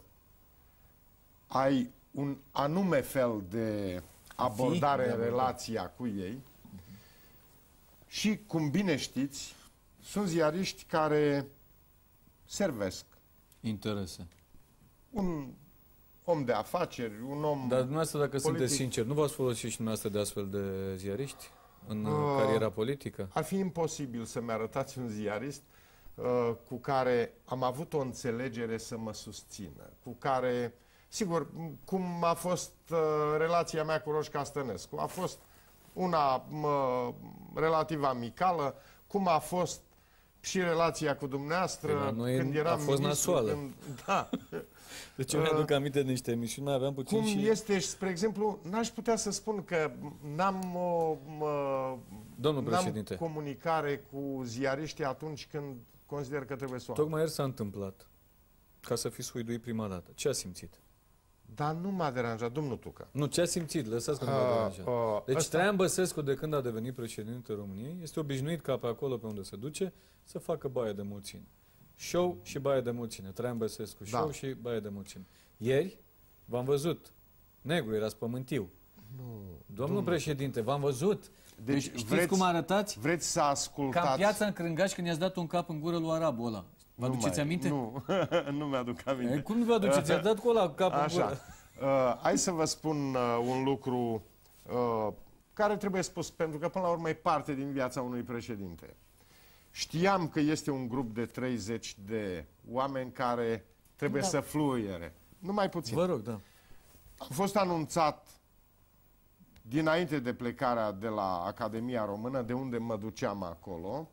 S2: ai un anume fel de abordare în relația cu ei. Și, cum bine știți, sunt ziariști care servesc
S1: interese.
S2: Un om de afaceri, un om
S1: Dar dumneavoastră, dacă
S2: politic.
S1: sunteți sinceri, nu v-ați folosit și dumneavoastră de astfel de ziariști în uh, cariera politică?
S2: Ar fi imposibil să-mi arătați un ziarist uh, cu care am avut o înțelegere să mă susțină, cu care, sigur, cum a fost uh, relația mea cu Roșca Stănescu, a fost una uh, relativ amicală, cum a fost și relația cu dumneavoastră când eram
S1: a fost
S2: ministru,
S1: nasoală.
S2: când, da.
S1: Deci eu mi-aduc aminte de niște emisiuni, mai aveam puțin
S2: Cum
S1: și...
S2: este, spre exemplu, n-aș putea să spun că n-am o
S1: Domnul președinte,
S2: comunicare cu ziariștii atunci când consider că trebuie să o am.
S1: Tocmai ieri s-a întâmplat, ca să fiți huiduit prima dată. Ce a simțit?
S2: Dar nu m-a deranjat, domnul Tucă.
S1: Nu, ce a simțit? Lăsați că nu m-a deranjat. Uh, uh, deci asta... Traian Băsescu, de când a devenit președinte României, este obișnuit ca pe acolo pe unde se duce să facă baie de mulțime. Show și baie de mulțime. Traian Băsescu, show da. și baie de mulțime. Ieri v-am văzut. Negru, era spământiu. Nu, domnul, domnul președinte, v-am văzut. Deci, deci știți vreți, cum arătați?
S2: Vreți să ascultați?
S1: Ca în Piața în Crângaș când i-ați dat un cap în gură lui arabul ăla. Vă aduceți aminte?
S2: Nu, nu mi-aduc aminte.
S1: E, cum nu vă aduceți? I-ați dat cu ăla cap în gură.
S2: Uh, hai să vă spun uh, un lucru uh, care trebuie spus, pentru că până la urmă e parte din viața unui președinte. Știam că este un grup de treizeci de oameni care trebuie da. să fluiere. Numai puțin.
S1: Vă rog, da.
S2: Am fost anunțat dinainte de plecarea de la Academia Română, de unde mă duceam acolo,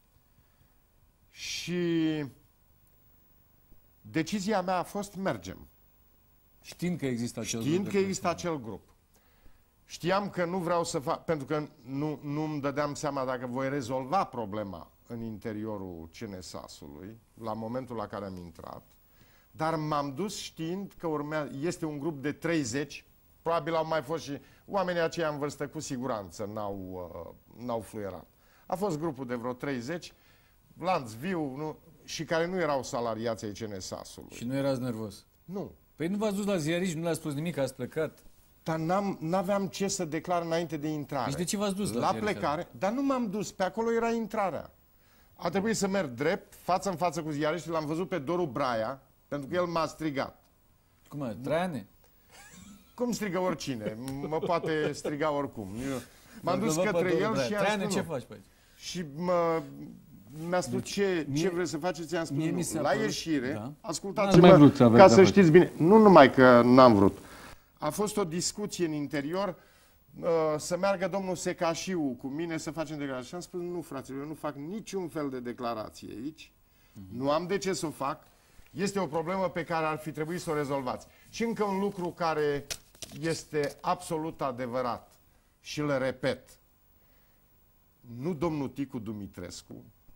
S2: și decizia mea a fost mergem.
S1: Știind că există acel
S2: Știind
S1: grup.
S2: că există acel grup. Știam că nu vreau să fac, pentru că nu, nu îmi dădeam seama dacă voi rezolva problema în interiorul C N S A S-ului, la momentul la care am intrat, dar m-am dus știind că urmea, este un grup de treizeci, probabil au mai fost și oamenii aceia în vârstă, cu siguranță n-au uh, n-au fluierat. A fost grupul de vreo treizeci, lanț viu, nu, și care nu erau salariații ai C N S A S-ului.
S1: Și nu erați nervos?
S2: Nu.
S1: Păi nu v-ați dus la ziariști, nu le-ați spus nimic, ați plecat?
S2: Dar n-aveam ce să declar înainte de intrare.
S1: Deci de ce v-ați dus la,
S2: la plecare? Dar nu m-am dus, pe acolo era intrarea. A trebuit să merg drept, față în față cu ziariștii, l-am văzut pe Doru Braia, pentru că el m-a strigat.
S1: Cum e? Traiane?
S2: Cum strigă oricine, mă poate striga oricum. M-am dus către el și i-am spus
S1: ce faci pe aici?
S2: Și mă... Mi-a spus deci, ce, mie, ce vreți să faceți, i-am spus nu. La ieșire, da. ascultați-mă, ca să știți bine, nu numai că n-am vrut. A fost o discuție în interior uh, să meargă domnul Secașiu cu mine să facem declarație. Și am spus, nu fraților, eu nu fac niciun fel de declarație aici, uh-huh. nu am de ce să o fac, este o problemă pe care ar fi trebuit să o rezolvați. Și încă un lucru care este absolut adevărat și îl repet, nu domnul Ticu Dumitrescu,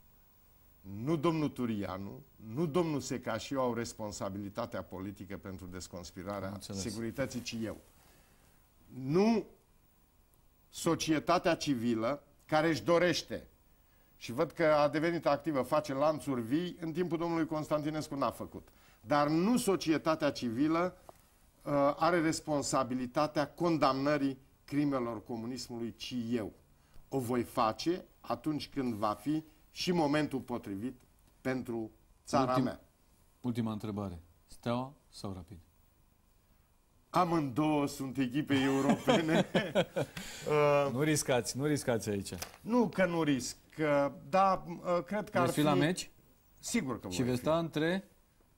S2: nu domnul Turianu, nu domnul Secașiu au responsabilitatea politică pentru desconspirarea securității, ci eu. Nu societatea civilă care își dorește, și văd că a devenit activă, face lanțuri vii, în timpul domnului Constantinescu n-a făcut. Dar nu societatea civilă uh, are responsabilitatea condamnării crimelor comunismului, ci eu. O voi face atunci când va fi și momentul potrivit pentru țara
S1: Ultim,
S2: mea.
S1: Ultima întrebare. Steaua sau Rapid?
S2: Amândouă sunt echipe europene.
S1: uh, nu riscați, nu riscați aici.
S2: Nu că nu risc, că, dar uh, cred că ar fi...
S1: la meci?
S2: Sigur că
S1: și veți sta între...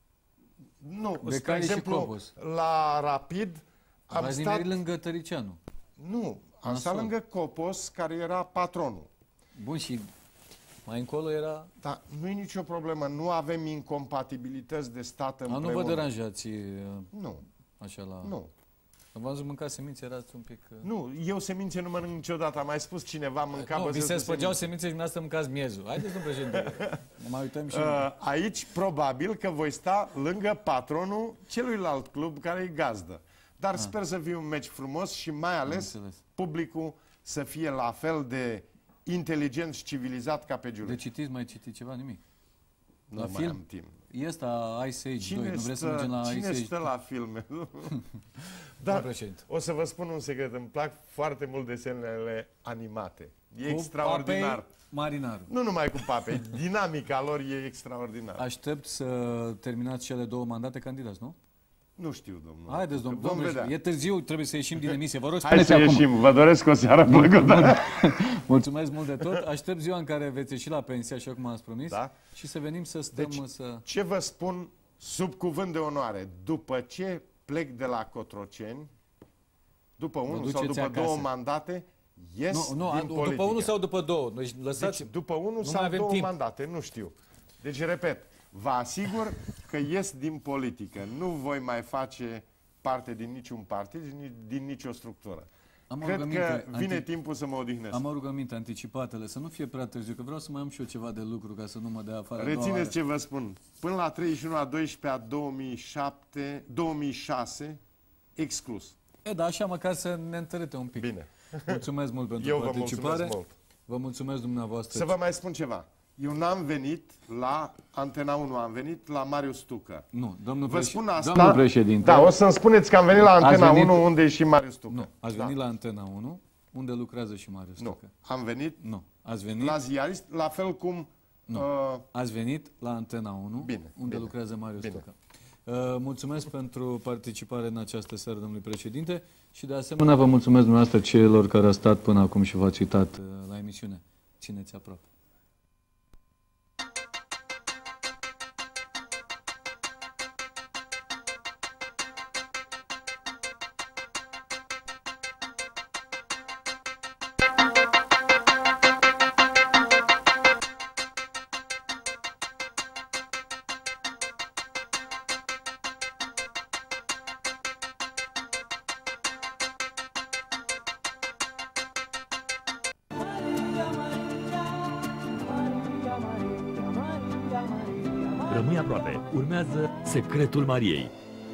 S2: Nu,
S1: Becali
S2: spre exemplu, la Rapid am
S1: V-ați
S2: stat...
S1: lângă Tăricianu.
S2: Nu, am stat lângă Copos, care era patronul.
S1: Bun, și mai încolo era...
S2: Da, nu e nicio problemă, nu avem incompatibilități de stat împreună.
S1: A, nu vă deranjați
S2: nu.
S1: Așa la...
S2: Nu.
S1: V-am văzut mânca semințe, erați un pic...
S2: Nu, eu semințe nu mănânc niciodată. Am mai spus cineva mânca...
S1: Nu, vi se spăgeau semințe și dumneavoastră mâncați miezul. Haideți, domnul președinte, mai uităm și...
S2: Uh, aici, probabil că voi sta lângă patronul celuilalt club care e gazdă. Dar ah. sper să fie un meci frumos și mai ales publicul să fie la fel de inteligent și civilizat ca pe Giulești.
S1: De citiți, mai citiți ceva? Nimic?
S2: Nu
S1: la
S2: mai
S1: film?
S2: am timp.
S1: Este Ice Age
S2: cine
S1: doi, nu vreți
S2: stă,
S1: să mergem la
S2: cine
S1: Ice Age?
S2: stă la filme? Dar o să vă spun un secret, îmi plac foarte mult desenele animate. E
S1: cu
S2: extraordinar.
S1: Papei Marinaru.
S2: Nu numai cu Papei, dinamica lor e extraordinară.
S1: Aștept să terminați cele două mandate candidați, nu?
S2: Nu știu, domnul.
S1: Haideți, domnul, domnul, e târziu, trebuie să ieșim din emisie. Vă rog,
S2: hai să
S1: acum.
S2: ieșim, vă doresc o seară plăcută.
S1: Mulțumesc mult de tot. Aștept ziua în care veți ieși la pensie, așa cum ați promis,
S2: da?
S1: și să venim să stăm
S2: deci,
S1: să...
S2: ce vă spun sub cuvânt de onoare, după ce plec de la Cotroceni, după unul sau după acasă. două mandate, ies
S1: nu, nu,
S2: din
S1: după
S2: politică.
S1: unul sau după două? Deci, lăsați...
S2: deci după unul sau două timp. mandate, nu știu. Deci, repet, vă asigur că ies din politică. Nu voi mai face parte din niciun partid, din nicio structură. Am Cred că vine anti... timpul să mă odihnesc.
S1: Am o rugăminte, anticipatele, să nu fie prea târziu, că vreau să mai am și eu ceva de lucru ca să nu mă dea afară.
S2: Rețineți ce vă spun. Până la treizeci și unu a doisprezece a două mii șapte, două mii șase, exclus.
S1: E, da, așa măcar să ne întărâte un pic.
S2: Bine.
S1: Mulțumesc mult pentru
S2: eu
S1: participare.
S2: Vă mulțumesc mult.
S1: Vă mulțumesc dumneavoastră.
S2: Să vă mai spun ceva. Eu n-am venit la Antena unu, am venit la Marius Tucă.
S1: Nu, domnul,
S2: Vă spun asta,
S1: domnul președinte.
S2: Da, o să-mi spuneți că am venit la Antena venit, unu, unde e și Marius Tucă.
S1: Nu, ați venit
S2: da.
S1: la Antena unu, unde lucrează și Marius
S2: nu.
S1: Tucă.
S2: Am venit,
S1: nu. Ați venit
S2: la ziarist, la fel cum...
S1: Nu. Uh, ați venit la Antena unu,
S2: bine,
S1: unde
S2: bine,
S1: lucrează Marius
S2: bine.
S1: Tucă. Uh, mulțumesc pentru participare în această seară, domnului președinte, și de asemenea vă mulțumesc dumneavoastră celor care au stat până acum și v-ați uitat uh, la emisiune. Țineți aproape.
S11: Rămâi aproape. Urmează Secretul Mariei.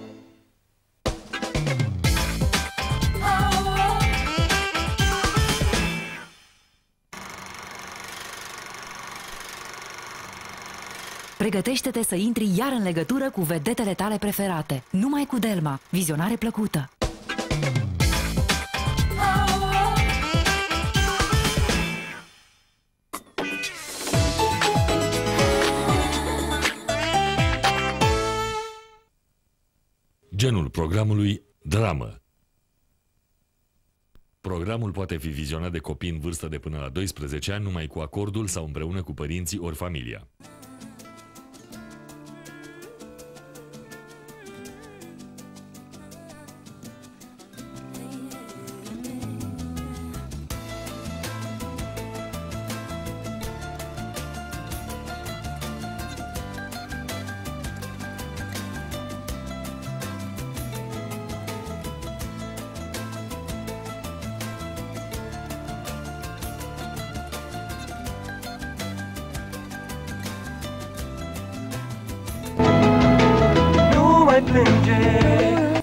S23: Pregătește-te să intri iar în legătură cu vedetele tale preferate. Numai cu Delma. Vizionare plăcută!
S11: Genul programului dramă. Programul poate fi vizionat de copii în vârstă de până la doisprezece ani numai cu acordul sau împreună cu părinții ori familia.
S8: Plânge